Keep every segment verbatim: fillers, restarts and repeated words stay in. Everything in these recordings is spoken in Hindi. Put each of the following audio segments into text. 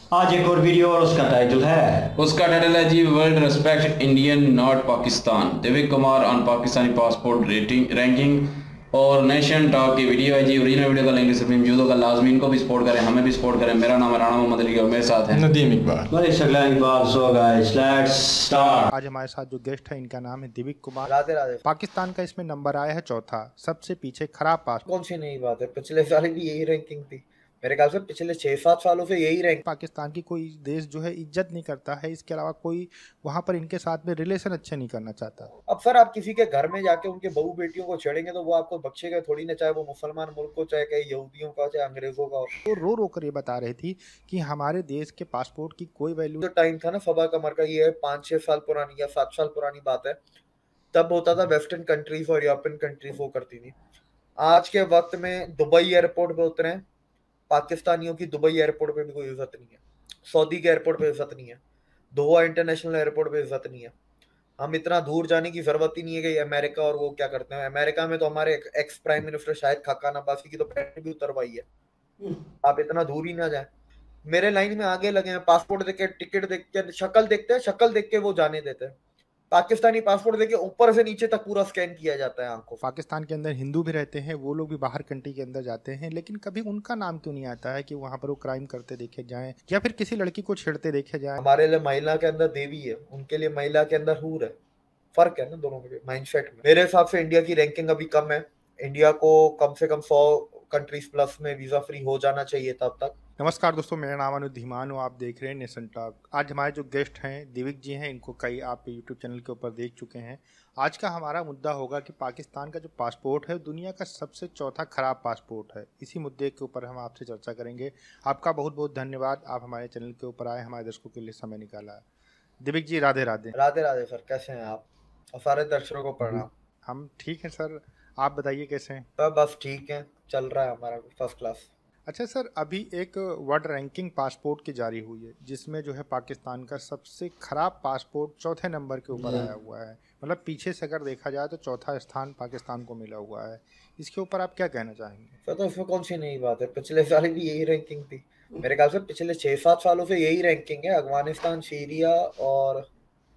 आज एक और वीडियो और उसका टाइटल है उसका टाइटल है जी world respect Indian not Pakistan. Divya Kumar on Pakistani passport rating ranking और नेशन टॉक की वीडियो है जी। ओरिजिनल वीडियो का लिंक डिस्क्रिप्शन में मौजूद होगा। लाजमी इनको भी सपोर्ट करें, हमें भी सपोर्ट करें। मेरा नाम है राणा मोहम्मद अली और मेरे साथ है नदीम इकबाल। बड़े शगला Iqbal. So guys let's start. आज हमारे साथ जो गेस्ट है इनका नाम है दिव्य कुमार। राधे राधे। पाकिस्तान का इसमें नंबर आया है चौथा, सबसे पीछे खराब पास। कौन सी नई बात है, पिछले साल भी यही रैंकिंग थी मेरे ख्याल से। पिछले छह सात सालों से यही रैंक। पाकिस्तान की कोई देश जो है इज्जत नहीं करता है, इसके अलावा कोई वहाँ पर इनके साथ में रिलेशन अच्छे नहीं करना चाहता। अब सर आप किसी के घर में जाके उनके बहू बेटियों को छेड़ेंगे तो वो आपको बख्शेगा थोड़ी ना, चाहे वो मुसलमान मुल्क हो, चाहे कहीं यहूदियों का, चाहे अंग्रेजों का हो। वो रो रो कर ये बता रही थी कि हमारे देश के पासपोर्ट की कोई वैल्यू। जो टाइम था ना फबा कमर का, ये पाँच छह साल पुरानी या सात साल पुरानी बात है। तब होता था वेस्टर्न कंट्रीज और यूरोपियन कंट्रीज वो करती थी। आज के वक्त में दुबई एयरपोर्ट पे उतरे पाकिस्तानियों की, दुबई एयरपोर्ट पे भी कोई इज्जत नहीं है। सऊदी के एयरपोर्ट पे इज्जत नहीं है। दोहा इंटरनेशनल एयरपोर्ट पे इज्जत नहीं है। हम इतना दूर जाने की जरूरत ही नहीं है कि अमेरिका, और वो क्या करते हैं अमेरिका में तो हमारे एक्स प्राइम मिनिस्टर शायद खाकान अब्बासी की तो पैंट भी उतरवाई है। आप इतना दूर ही ना जाए। मेरे लाइन में आगे लगे हैं, पासपोर्ट देख के, टिकट देख के, शक्ल देखते हैं, शक्ल देख के वो जाने देते हैं। पाकिस्तानी पासपोर्ट देख के ऊपर से नीचे तक पूरा स्कैन किया जाता है आंखों। पाकिस्तान के अंदर हिंदू भी रहते हैं, वो लोग भी बाहर कंट्री के अंदर जाते हैं, लेकिन कभी उनका नाम क्यों नहीं आता है कि वहाँ पर वो क्राइम करते देखे जाएं या फिर किसी लड़की को छेड़ते देखे जाएं। हमारे लिए महिला के अंदर देवी है, उनके लिए महिला के अंदर हूर है। फर्क है ना दोनों के माइंडसेट में। मेरे हिसाब से इंडिया की रैंकिंग अभी कम है। इंडिया को कम से कम सौ कंट्रीज प्लस में वीजा फ्री हो जाना चाहिए तब तक। नमस्कार दोस्तों, मेरा नाम अनुज धीमान हो, आप देख रहे हैं नेशन टॉक। आज हमारे जो गेस्ट हैं दिविक जी हैं, इनको कई आप यूट्यूब चैनल के ऊपर देख चुके हैं। आज का हमारा मुद्दा होगा कि पाकिस्तान का जो पासपोर्ट है दुनिया का सबसे चौथा खराब पासपोर्ट है। इसी मुद्दे के ऊपर हम आपसे चर्चा करेंगे। आपका बहुत बहुत धन्यवाद, आप हमारे चैनल के ऊपर आए, हमारे दर्शकों के लिए समय निकाला। दिविक जी राधे राधे। राधे राधे सर, कैसे हैं आप? और सारे दर्शकों को प्रणाम। हम ठीक हैं सर, आप बताइए कैसे हैं? तो बस ठीक है, चल रहा है हमारा फर्स्ट क्लास। अच्छा सर, अभी एक वर्ल्ड रैंकिंग पासपोर्ट की जारी हुई है जिसमें जो है पाकिस्तान का सबसे खराब पासपोर्ट चौथे नंबर के ऊपर आया हुआ है। मतलब पीछे से अगर देखा जाए तो चौथा स्थान पाकिस्तान को मिला हुआ है। इसके ऊपर आप क्या कहना चाहेंगे? सर तो इसमें कौन सी नई बात है, पिछले साल भी यही रैंकिंग थी मेरे ख्याल से। पिछले छह सात सालों से यही रैंकिंग है। अफगानिस्तान, सीरिया और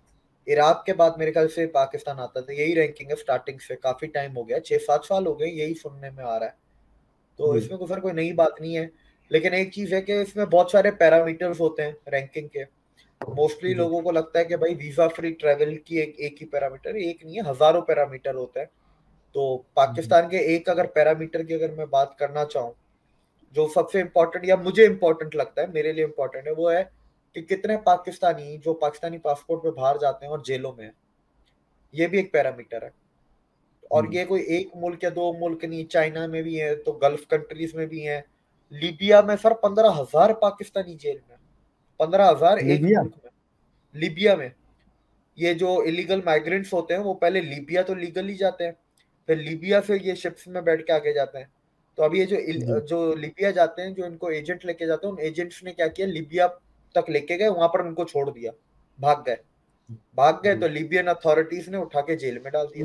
इराक के बाद मेरे ख्याल से पाकिस्तान आता था। यही रैंकिंग है स्टार्टिंग से, काफी टाइम हो गया, छह सात साल हो गए, यही सुनने में आ रहा है। तो इसमें तो सर कोई नई बात नहीं है। लेकिन एक चीज है कि इसमें बहुत सारे पैरामीटर्स होते हैं रैंकिंग के। मोस्टली लोगों को लगता है कि भाई वीजा फ्री ट्रेवल की एक एक ही पैरामीटर, एक नहीं है, हजारों पैरामीटर होते हैं। तो पाकिस्तान के एक अगर पैरामीटर की अगर मैं बात करना चाहूँ, जो सबसे इम्पोर्टेंट या मुझे इम्पोर्टेंट लगता है, मेरे लिए इम्पोर्टेंट है, वो है कि कितने पाकिस्तानी जो पाकिस्तानी पासपोर्ट पे बाहर जाते हैं और जेलों में है। ये भी एक पैरामीटर है। और ये कोई एक मुल्क या दो मुल्क नहीं, चाइना में भी है, तो गल्फ कंट्रीज में भी है। लीबिया में सर पंद्रह हजार पाकिस्तानी जेल में, पंद्रह हजार एक लीबिया? मुल्क में। लीबिया में ये जो इलीगल माइग्रेंट्स होते हैं वो पहले लीबिया तो लीगली जाते हैं, फिर लीबिया से ये शिप्स में बैठ के आगे जाते हैं। तो अभी ये जो इल- जो लीबिया जाते हैं, जो इनको एजेंट लेके जाते हैं, उन एजेंट्स ने क्या किया, लीबिया तक लेके गए, वहां पर उनको छोड़ दिया, भाग गए। भाग गए तो लीबियन अथॉरिटीज ने उठा के जेल में डाल दिया।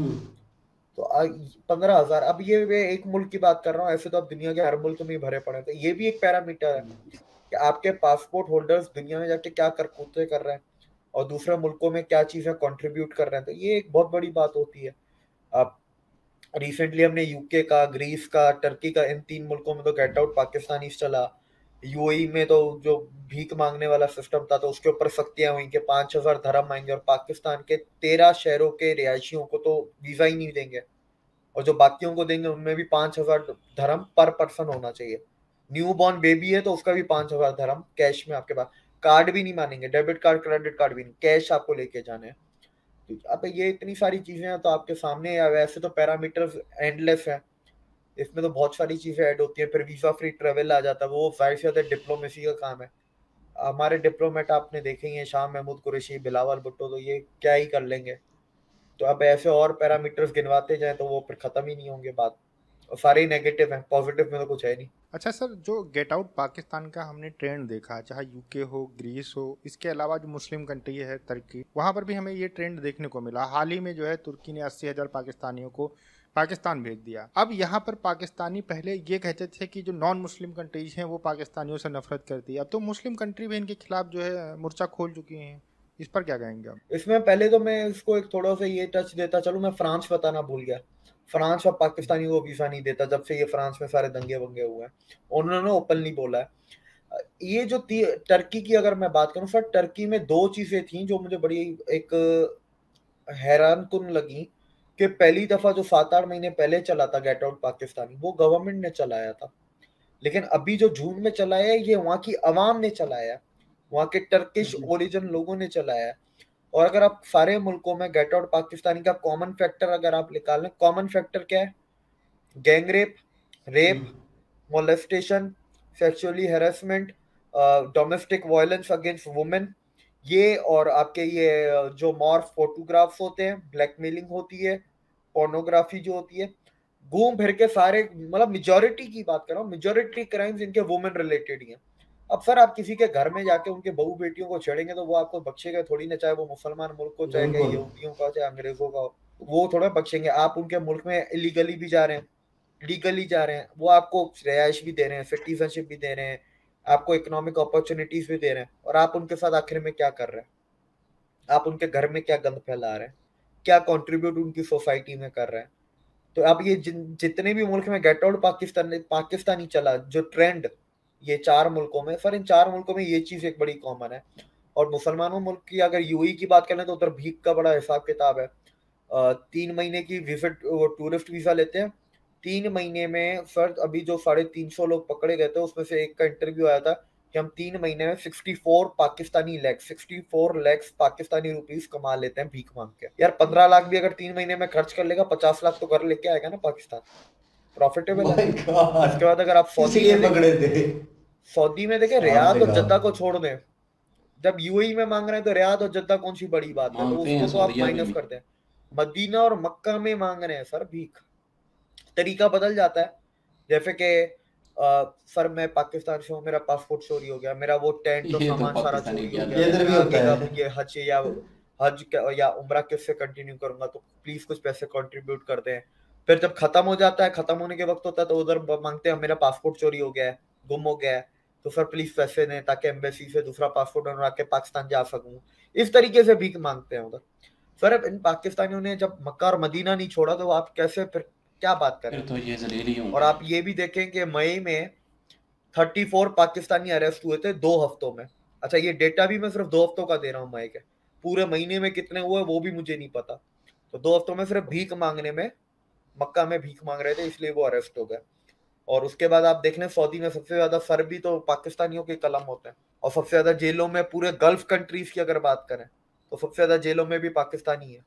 तो पंद्रह हजार। अब ये मैं एक मुल्क की बात कर रहा हूँ, ऐसे तो अब दुनिया के हर मुल्क में ही भरे पड़े हैं। तो ये भी एक पैरामीटर है कि आपके पासपोर्ट होल्डर्स दुनिया में जाके क्या करतूतें कर रहे हैं और दूसरे मुल्कों में क्या चीजें कंट्रीब्यूट कर रहे हैं। तो ये एक बहुत बड़ी बात होती है। अब रिसेंटली हमने यूके का, ग्रीस का, टर्की का, इन तीन मुल्कों में तो गेट आउट पाकिस्तानी चला। यूएई में तो जो भीख मांगने वाला सिस्टम था तो उसके ऊपर सख्तियां हुई कि पांच हजार धर्म आएंगे और पाकिस्तान के तेरह शहरों के रिहायशियों को तो वीजा ही नहीं देंगे, और जो बाकियों को देंगे उनमें भी पांच हजार धर्म पर पर्सन होना चाहिए। न्यू बॉर्न बेबी है तो उसका भी पांच हजार धर्म कैश में आपके पास। कार्ड भी नहीं मानेंगे, डेबिट कार्ड, क्रेडिट कार्ड भी नहीं, कैश आपको लेके जाने हैं। तो अब ये इतनी सारी चीजें हैं तो आपके सामने, या वैसे तो पैरामीटर्स एंडलेस है, इसमें तो बहुत सारी चीजें ऐड होती है। फिर वीजा फ्री ट्रेवल आ जाता है, वो जाहिर सी बात है डिप्लोमेसी का काम है। हमारे डिप्लोमेट आपने देखे ही हैं, शाह महमूद कुरैशी, बिलावल भुट्टो, तो ये क्या ही कर लेंगे। तो अब ऐसे और पैरामीटर्स गिनवाते जाएं तो वो फिर खत्म ही नहीं होंगे बात। और सारे ही नेगेटिव हैं, पॉजिटिव में तो कुछ है नहीं। अच्छा सर, जो गेट आउट पाकिस्तान का हमने ट्रेंड देखा, चाहे यूके हो, ग्रीस हो, इसके अलावा जो मुस्लिम कंट्री है तुर्की, वहाँ पर भी हमें ये ट्रेंड देखने को मिला। हाल ही में जो है तुर्की ने अस्सी हज़ार पाकिस्तानियों को पाकिस्तान भेज दिया। अब यहाँ पर पाकिस्तानी पहले ये कहते थे कि जो नॉन मुस्लिम कंट्रीज हैं वो पाकिस्तानियों से नफरत करती है, अब तो मुस्लिम कंट्री भी इनके खिलाफ जो है मोर्चा खोल चुकी हैं। इस पर क्या कहेंगे आप? इसमें पहले तो मैं इसको एक थोड़ा सा ये टच देता चलूं, मैं फ्रांस बताना भूल गया। फ्रांस और पाकिस्तानी को वीजा नहीं देता जब से ये फ्रांस में सारे दंगे वंगे हुए हैं, उन्होंने ओपनली बोला है। ये जो टर्की की अगर मैं बात करूं सर, टर्की में दो चीजें थी जो मुझे बड़ी एक हैरान कुन लगी कि पहली दफा जो सात आठ महीने पहले चला था गेट आउट पाकिस्तानी, वो गवर्नमेंट ने चलाया था, लेकिन अभी जो जून में चलाया है ये वहां की अवाम ने चलाया, वहां के टर्किश ओरिजिन लोगों ने चलाया है। और अगर आप सारे मुल्कों में गेट आउट पाकिस्तानी का कॉमन फैक्टर अगर आप निकालें, कॉमन फैक्टर क्या है? Gang rape, rape, molestation, sexually harassment, domestic violence against women, ये और आपके ये जो मॉर्फ फोटोग्राफ्स होते हैं, ब्लैकमेलिंग होती है, पोर्नोग्राफी जो होती है, घूम फिर के सारे, मतलब मेजॉरिटी की बात कर रहा हूँ, मेजॉरिटी क्राइम्स इनके वुमेन रिलेटेड ही हैं। अब सर आप किसी के घर में जाके उनके बहू बेटियों को छेड़ेंगे तो वो आपको बख्शेगा थोड़ी ना, चाहे वो मुसलमान मुल्क को, चाहे यहूदियों का, चाहे अंग्रेजों का, वो थोड़ा बख्शेंगे। आप उनके मुल्क में इलीगली भी जा रहे हैं, लीगली जा रहे हैं, वो आपको रिहाइश भी दे रहे हैं, सिटीजनशिप भी दे रहे हैं, आपको इकोनॉमिक अपॉर्चुनिटीज भी दे रहे हैं, और आप उनके साथ आखिर में क्या कर रहे हैं? आप उनके घर में क्या गंद फैला रहे हैं? क्या कंट्रीब्यूट उनकी सोसाइटी में कर रहे हैं? तो अब ये जितने भी मुल्क में गेट आउट पाकिस्तान पाकिस्तानी चला, जो ट्रेंड ये चार मुल्कों में, सर इन चार मुल्कों में ये चीज एक बड़ी कॉमन है। और मुसलमानों मुल्क की अगर यूएई की बात करें तो उधर भीख का बड़ा हिसाब किताब है। तीन महीने की विजिट वो टूरिस्ट वीजा लेते हैं, तीन महीने में सर अभी जो साढ़े तीन सौ लोग पकड़े गए थे उसमें से एक का इंटरव्यू आया था कि हम तीन महीने में sixty four Pakistani lakh sixty four lakhs Pakistani rupees कमा लेते हैं भीख मांग के। यार पंद्रह लाख भी अगर तीन महीने में खर्च कर लेगा, पचास लाख तो घर लेके आएगा ना पाकिस्तान, प्रॉफिटेबल है। इसके बाद अगर आप सऊदी में पकड़े थे, सऊदी में देखे रियाद और जद्दा को छोड़ दें, जब यूएई में मांग रहे हैं तो रियाद और जद्दा कौन सी बड़ी बात है, तो उसको तो आप माइनस कर दें। मदीना और मक्का में मांग रहे हैं सर भीख, तरीका बदल जाता है। जैसे कि सर मैं पाकिस्तान से हूँ, मेरा पासपोर्ट चोरी हो गया, मेरा वो टेंट तो सामान सारा चोरी हो गया, ये हज या हज या उम्रा किससे कंटिन्यू करूंगा, तो प्लीज कुछ पैसे कंट्रीब्यूट कर दें। फिर जब खत्म हो जाता है, खत्म होने के वक्त होता है तो उधर मांगते हैं मेरा पासपोर्ट चोरी हो गया है, गुम हो गया है, तो सर प्लीज पैसे दें ताकि एम्बेसी से दूसरा पासपोर्ट बनवा के पाकिस्तान जा सकूं। इस तरीके से भीख मांगते हैं उधर। सर इन पाकिस्तानियों ने जब मक्का और मदीना नहीं छोड़ा तो आप कैसे फिर क्या बात करें? तो ये जलीली हूं। और आप ये भी देखें कि मई में चौंतीस पाकिस्तानी अरेस्ट हुए थे दो हफ्तों में। अच्छा ये डेटा भी मैं सिर्फ दो हफ्तों का दे रहा हूँ मई के, पूरे महीने में कितने हुए वो भी मुझे नहीं पता। तो दो हफ्तों में सिर्फ भीख मांगने में, मक्का में भीख मांग रहे थे इसलिए वो अरेस्ट हो गए। और उसके बाद आप देख लें सऊदी में सबसे ज्यादा सर भी तो पाकिस्तानियों के कलम होते हैं, और सबसे ज्यादा जेलों में पूरे गल्फ कंट्रीज की अगर बात करें तो सबसे ज्यादा जेलों में भी पाकिस्तानी है,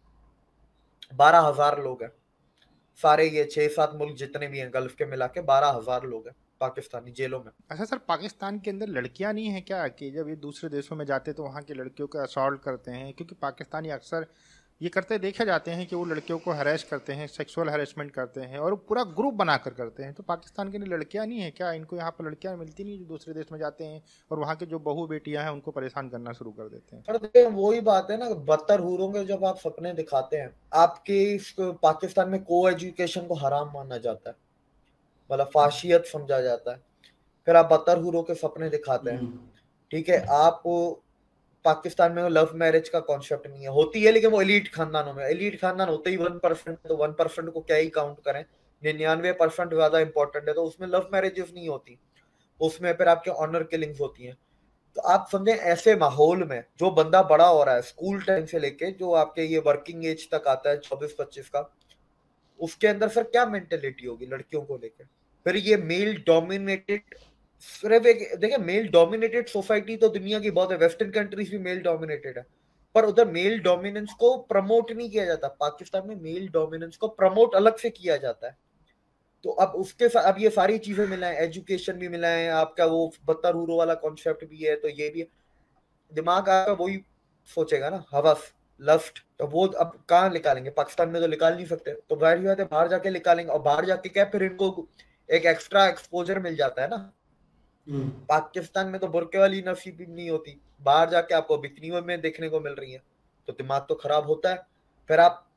बारह हजार लोग हैं। सारे ये छह सात मुल्क जितने भी हैं गल्फ के मिला के बारह हजार लोग हैं पाकिस्तानी जेलों में। अच्छा सर, पाकिस्तान के अंदर लड़कियां नहीं है क्या कि जब ये दूसरे देशों में जाते तो वहाँ की लड़कियों को असॉल्ट करते हैं? क्योंकि पाकिस्तानी अक्सर ये करते देखे जाते हैं कि वो लड़कियों को हरेस करते हैं, सेक्सुअल हरेसमेंट करते हैं और पूरा ग्रुप बनाकर करते हैं। तो पाकिस्तान के लिए लड़कियां नहीं है क्या? इनको यहाँ पर लड़कियां मिलती नहीं जो दूसरे देश में जाते हैं और वहाँ के जो बहू बेटियां हैं उनको परेशान करना शुरू कर देते हैं? पर देखिए वही बात है ना, बदतर हूरों के जब आप सपने दिखाते हैं, आपके पाकिस्तान में को एजुकेशन को हराम माना जाता है, मतलब फाशियत समझा जाता है, फिर आप बदतर हूरों के सपने दिखाते हैं। ठीक है, आप पाकिस्तान में लव मैरिज का कॉन्सेप्ट नहीं है, होती है लेकिन वो एलीट खानदानों में, एलीट खानदान होते ही वन परसेंट, तो वन परसेंट को क्या ही काउंट करें, निन्यानवे परसेंट ज्यादा इंपॉर्टेंट है, तो उसमें लव मैरिजेस नहीं होती, उसमें फिर आपके ऑनर किलिंग्स होती हैं। तो आप समझे ऐसे माहौल में जो बंदा बड़ा हो रहा है स्कूल टाइम से लेके जो आपके ये वर्किंग एज तक आता है चौबीस पच्चीस का, उसके अंदर सर क्या मेंटेलिटी होगी लड़कियों को लेकर? फिर ये मेल डोमिनेटेड, सिर्फ एक देखिए मेल डोमिनेटेड सोसाइटी तो दुनिया की बहुत है, वेस्टर्न कंट्रीज भी मेल डोमिनेटेड है, पर उधर मेल डोमिनेंस को प्रमोट नहीं किया जाता। पाकिस्तान में मेल डोमिनेंस को प्रमोट अलग से किया जाता है। तो अब उसके साथ अब ये सारी चीजें मिला है, एजुकेशन भी मिला है, आपका वो बदतर हूरो वाला कॉन्सेप्ट भी है, तो ये भी है। दिमाग आपका वही सोचेगा ना, हवस, लस्ट, तो वो अब कहाँ निकालेंगे? पाकिस्तान में तो निकाल नहीं सकते, तो जाहिर बात है बाहर जाके निकालेंगे, और बाहर जाके क्या फिर इनको एक एक्स्ट्रा एक्सपोजर मिल जाता है ना। पाकिस्तान में तो बुरके वाली नसीब नहीं होती, बाहर जाके आपको बिकनी में देखने को मिल रही है, तो दिमाग तो खराब होता है। फिर आप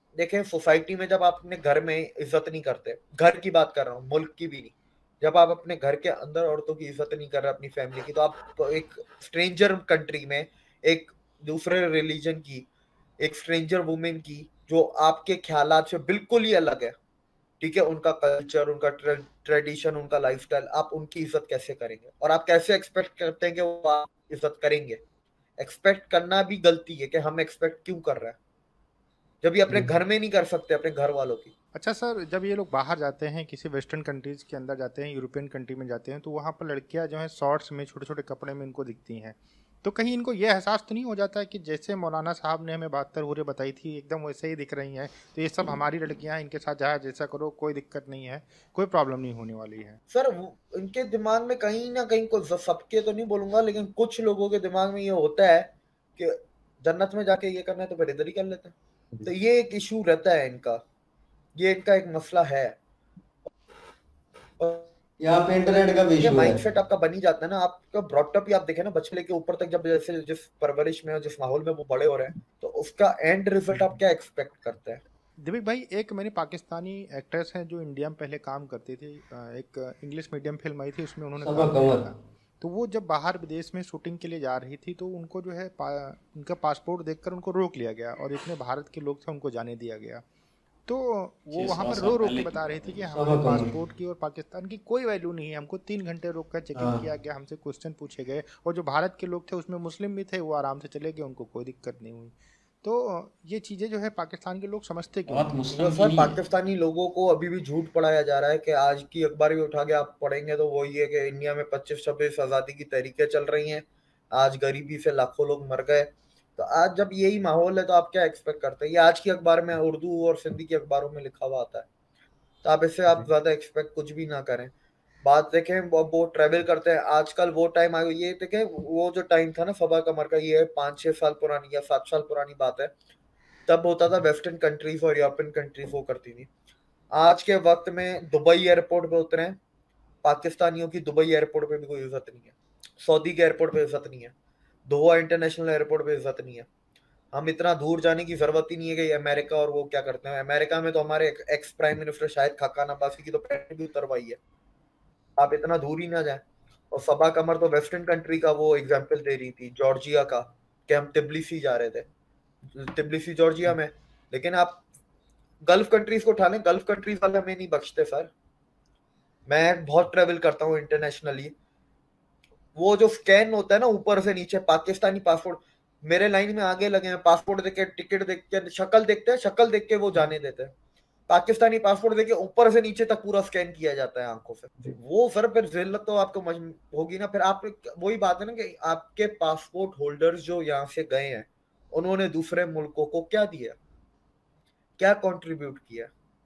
देखें सोसाइटी में जब आप अपने घर में इज्जत नहीं करते, घर की बात कर रहा हूँ, मुल्क की भी नहीं, जब आप अपने घर के अंदर औरतों की इज्जत नहीं कर रहे अपनी फैमिली की, तो आप एक स्ट्रेंजर कंट्री में एक दूसरे रिलीजन की, एक स्ट्रेंजर वुमेन की जो आपके ख्यालात से बिल्कुल ही अलग है, ठीक है, उनका कल्चर, उनका ट्रेडिशन, उनका लाइफस्टाइल, आप उनकी इज्जत कैसे करेंगे? और आप कैसे एक्सपेक्ट करते हैं कि वो आप इज्जत करेंगे? एक्सपेक्ट करना भी गलती है कि हम एक्सपेक्ट क्यों कर रहे हैं जब ये अपने घर में नहीं कर सकते अपने घर वालों की। अच्छा सर, जब ये लोग बाहर जाते हैं, किसी वेस्टर्न कंट्रीज के अंदर जाते हैं, यूरोपियन कंट्री में जाते हैं, तो वहाँ पर लड़कियाँ जो हैं शॉर्ट्स में, छोटे छोटे कपड़े में इनको दिखती हैं, तो कहीं इनको ये एहसास तो नहीं हो जाता है कि जैसे मौलाना साहब ने हमें बहत्तर हूरें बताई थी एकदम वैसे ही दिख रही हैं, तो ये सब हमारी लड़कियां हैं, इनके साथ जहाँ जैसा करो कोई दिक्कत नहीं है, कोई प्रॉब्लम नहीं होने वाली है? सर इनके दिमाग में कहीं ना कहीं को, सबके तो नहीं बोलूंगा, लेकिन कुछ लोगों के दिमाग में ये होता है कि जन्नत में जाके ये करना है तो फिर इधर ही कर लेते हैं, तो ये एक इशू रहता है इनका, ये इनका एक मसला है। यहाँ पे इंटरनेट का भी ये इशू है। माइंडसेट आपका बन ही जाता है ना, आपका ब्रॉटअप ही आप देखें ना, बचपन के ऊपर तक जब जैसे जिस परवरिश में और जिस माहौल में वो बड़े हो रहे हैं, तो उसका एंड रिजल्ट आप क्या एक्सपेक्ट करते हैं? दिव्य भाई, एक मैंने पाकिस्तानी एक्ट्रेस हैं जो इंडिया में पहले काम करती थी, एक इंग्लिश मीडियम फिल्म आई थी उसमें उन्होंने सबा काम किया कमर। था, तो वो जब बाहर विदेश में शूटिंग के लिए जा रही थी तो उनको जो है पा, उनका पासपोर्ट देखकर उनको रोक लिया गया और इतने भारत के लोग थे उनको जाने दिया गया, तो वो वहाँ पर रो रो के बता रही थी कि हमारे सबा कमर। पासपोर्ट की और पाकिस्तान की कोई वैल्यू नहीं है, हमको तीन घंटे रोक कर चेकिंग हाँ। किया गया, हमसे क्वेश्चन पूछे गए, और जो भारत के लोग थे उसमें मुस्लिम भी थे, वो आराम से चले गए, उनको कोई दिक्कत नहीं हुई। तो ये चीज़ें जो है पाकिस्तान के लोग समझते क्यों बात नहीं? मुस्लिम तो की सर नहीं है। पाकिस्तानी लोगों को अभी भी झूठ पढ़ाया जा रहा है कि आज की अखबार भी उठा के आप पढ़ेंगे तो वही है कि इंडिया में पच्चीस छब्बीस आज़ादी की तहरीकें चल रही हैं, आज गरीबी से लाखों लोग मर गए, तो आज जब यही माहौल है तो आप क्या एक्सपेक्ट करते हैं? ये आज की अखबार में उर्दू और सिंधी की अखबारों में लिखा हुआ आता है, तो आप इससे आप ज्यादा एक्सपेक्ट कुछ भी ना करें। बात देखें, वो, वो ट्रेवल करते हैं आजकल, वो टाइम आ ये देखें, वो जो टाइम था ना सबा कमर का, ये पाँच छह साल पुरानी या सात साल पुरानी बात है, तब होता था वेस्टर्न कंट्रीज और यूरोपियन कंट्रीज वो करती थी। आज के वक्त में दुबई एयरपोर्ट पे उतरे हैं, पाकिस्तानियों की दुबई एयरपोर्ट पे भी कोई इज्जत नहीं है, सऊदी के एयरपोर्ट पे इज्जत नहीं है, दोहा इंटरनेशनल एयरपोर्ट पे इज्जत नहीं है। हम इतना दूर जाने की जरूरत ही नहीं है कि अमेरिका और वो क्या करते हैं, अमेरिका में तो हमारे एक्स प्राइम मिनिस्टर शायद खाकान अब्बासी की तो पैंट भी उतरवाई है, आप इतना दूर ही ना जाए। और सबा कमर तो वेस्टर्न कंट्री का वो एग्जाम्पल दे रही थी, जॉर्जिया का, कि हम तिब्लिसी जा रहे थे, तिब्लिसी जॉर्जिया में, लेकिन आप गल्फ कंट्रीज को उठा लें, गल्फ कंट्रीज वाले हमें नहीं बख्शते सर। मैं बहुत ट्रेवल करता हूँ इंटरनेशनली, वो जो स्कैन होता है ना ऊपर से नीचे, पाकिस्तानी पासपोर्ट, मेरे लाइन में आगे लगे हैं, पासपोर्ट देख के, टिकट देख के, शक्ल देखते हैं, शक्ल देख के वो जाने देते हैं, पाकिस्तानी पासपोर्ट देख के ऊपर से नीचे तक पूरा स्कैन किया जाता है आंखों से, वो सर फिर जिल्लत तो आपको होगी ना। फिर आप, वही बात है ना कि आपके पासपोर्ट होल्डर्स जो यहाँ से गए हैं उन्होंने दूसरे मुल्कों को क्या दिया, क्या कंट्रीब्यूट किया?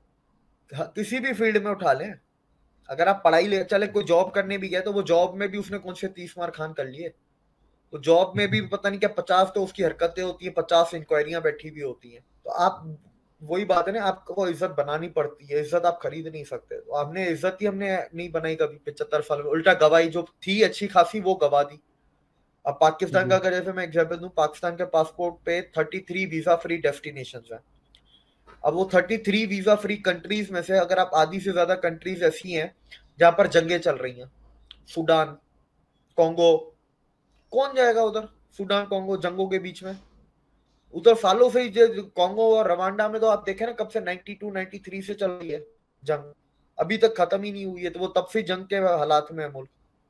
किसी भी फील्ड में उठा लें, अगर आप पढ़ाई ले चले, कोई जॉब करने भी गया तो वो जॉब में भी उसने कौन से तीस मार खान कर लिए, तो जॉब में भी पता नहीं क्या पचास तो उसकी हरकतें होती है, पचास इंक्वायरियां बैठी भी होती हैं। तो आप, वही बात है ना, आपको इज्जत बनानी पड़ती है, इज्जत आप खरीद नहीं सकते। तो हमने इज्जत ही हमने नहीं बनाई कभी पिछहत्तर साल में, उल्टा गवाही जो थी अच्छी खासी वो गवा दी। अब पाकिस्तान का अगर जैसे मैं एग्जाम्पल दूं, पाकिस्तान के पासपोर्ट पे तैंतीस वीजा फ्री डेस्टिनेशंस हैं। अब वो तैंतीस वीजा फ्री कंट्रीज में से अगर आप आधी से ज्यादा कंट्रीज ऐसी हैं जहां पर जंगें चल रही हैं, सूडान, कॉन्गो, कौन जाएगा उधर? सूडान कॉन्गो जंगों के बीच में, उधर सालों से ही कॉन्गो और रवांडा में तो आप देखें ना कब से बानवे तिरानवे से चल रही है जंग, अभी तक खत्म ही नहीं हुई है, तो वो तब से जंग के हालात में है मुल्क।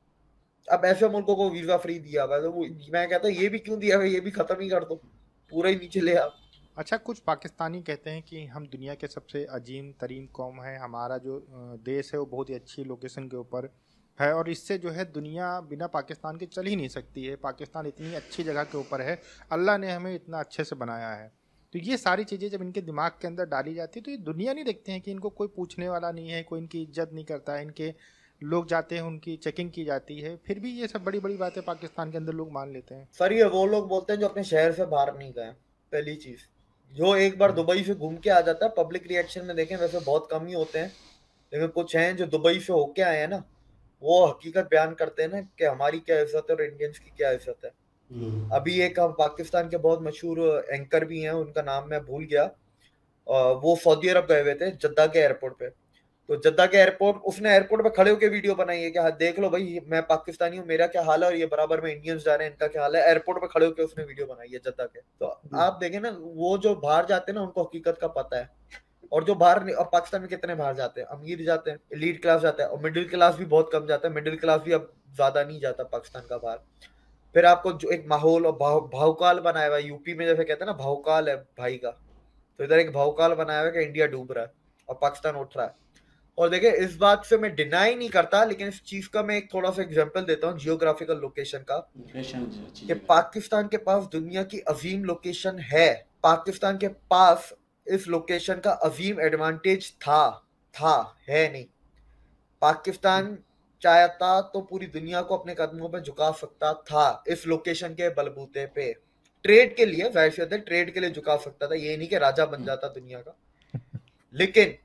अब ऐसे मुल्कों को वीजा फ्री दिया हुआ है, तो वो मैं कहता हूँ ये भी क्यों दिया हुआ है, ये भी खत्म ही कर दो, पूरा ही नीचे ले आओ। अच्छा, कुछ पाकिस्तानी कहते हैं कि हम दुनिया के सबसे अजीम तरीन कौम है, हमारा जो देश है वो बहुत ही अच्छी लोकेशन के ऊपर है, और इससे जो है दुनिया बिना पाकिस्तान के चल ही नहीं सकती है, पाकिस्तान इतनी अच्छी जगह के ऊपर है, अल्लाह ने हमें इतना अच्छे से बनाया है। तो ये सारी चीज़ें जब इनके दिमाग के अंदर डाली जाती है तो ये दुनिया नहीं देखते हैं कि इनको कोई पूछने वाला नहीं है, कोई इनकी इज्जत नहीं करता है, इनके लोग जाते हैं उनकी चेकिंग की जाती है, फिर भी ये सब बड़ी बड़ी बातें पाकिस्तान के अंदर लोग मान लेते हैं। सर ये वो लोग बोलते हैं जो अपने शहर से बाहर नहीं गए। पहली चीज, जो एक बार दुबई से घूम के आ जाता है, पब्लिक रिएक्शन में देखें वैसे बहुत कम ही होते हैं, लेकिन कुछ हैं जो दुबई से होके आए हैं ना, वो हकीकत बयान करते हैं ना कि हमारी क्या इज्जत है और इंडियंस की क्या इज्जत है। अभी एक हम पाकिस्तान के बहुत मशहूर एंकर भी हैं, उनका नाम मैं भूल गया, वो सऊदी अरब गए हुए थे जद्दा के एयरपोर्ट पे। तो जद्दा के एयरपोर्ट, उसने एयरपोर्ट पे खड़े होकर वीडियो बनाई है कि हाँ देख लो भाई मैं पाकिस्तानी हूँ, मेरा क्या हाल है, और ये बराबर में इंडियंस जा रहे हैं, इनका क्या हाल है। एयरपोर्ट पे खड़े होकर उसने वीडियो बनाई है जद्दा के। तो आप देखें ना, वो जो बाहर जाते हैं ना उनको हकीकत का पता है। और जो बाहर, अब पाकिस्तान में कितने बाहर जाते हैं, अमीर जाते हैं, एलीट क्लास जाता है, और मिडिल क्लास भी बहुत कम जाता है। मिडिल क्लास भी अब ज्यादा नहीं जाता पाकिस्तान का बाहर। फिर आपको जो एक माहौल और भाव भावकाल बनाया हुआ है, यूपी में जैसे कहते हैं ना भावकाल है भाई का, तो इधर एक भावकाल बनाया हुआ है कि इंडिया डूब रहा है और पाकिस्तान उठ रहा है। और देखिए इस बात से मैं डिनाई नहीं करता, लेकिन इस चीज का मैं एक थोड़ा सा एग्जांपल देता हूँ जियोग्राफिकल लोकेशन का, कि पाकिस्तान के पास दुनिया की अजीम लोकेशन है। पाकिस्तान के पास इस लोकेशन का अजीम एडवांटेज था था है नहीं। पाकिस्तान चाहता तो पूरी दुनिया को अपने कदमों पे झुका सकता था इस लोकेशन के बलबूते पे। ट्रेड के लिए, वैसे ट्रेड के लिए झुका सकता था, ये नहीं कि राजा बन जाता दुनिया का। लेकिन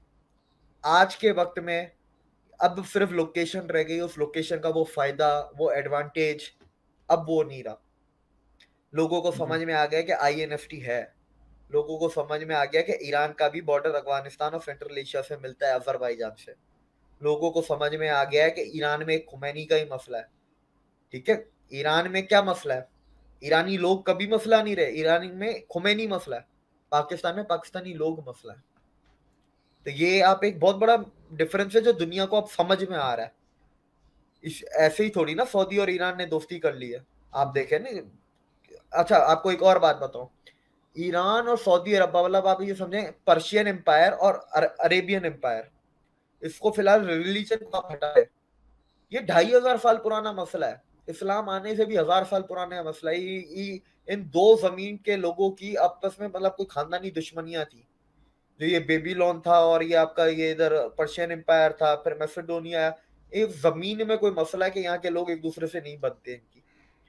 आज के वक्त में अब सिर्फ लोकेशन रह गई, उस लोकेशन का वो फायदा, वो एडवांटेज अब वो नहीं रहा। लोगों को समझ में आ गया कि आईएनएफटी है। लोगों को समझ में आ गया कि ईरान का भी बॉर्डर अफगानिस्तान और सेंट्रल एशिया से मिलता है, अजरबैजान से। लोगों को समझ में आ गया है कि ईरान में एक खुमैनी का ही मसला है। ठीक है, ईरान में क्या मसला है, ईरानी लोग कभी मसला नहीं रहे, ईरान में खुमैनी मसला है। पाकिस्तान में पाकिस्तानी लोग मसला है। तो ये आप एक बहुत बड़ा डिफरेंस है जो दुनिया को अब समझ में आ रहा है। इस ऐसे ही थोड़ी ना सऊदी और ईरान ने दोस्ती कर ली है, आप देखें ना। अच्छा आपको एक और बात बताऊं, ईरान और सऊदी अरब, मतलब आप ये समझें पर्शियन एम्पायर और अरेबियन एम्पायर, इसको फिलहाल रिलीजन का हटा है। ये ढाई हजार साल पुराना मसला है, इस्लाम आने से भी हजार साल पुराना मसला है। इन दो जमीन के लोगों की आपस में मतलब कोई खानदानी दुश्मनियां थी, जो ये बेबीलोन था और ये आपका ये इधर पर्शियन एम्पायर था, फिर मैसेडोनिया। एक जमीन में कोई मसला है कि यहाँ के लोग एक दूसरे से नहीं बनते इनकी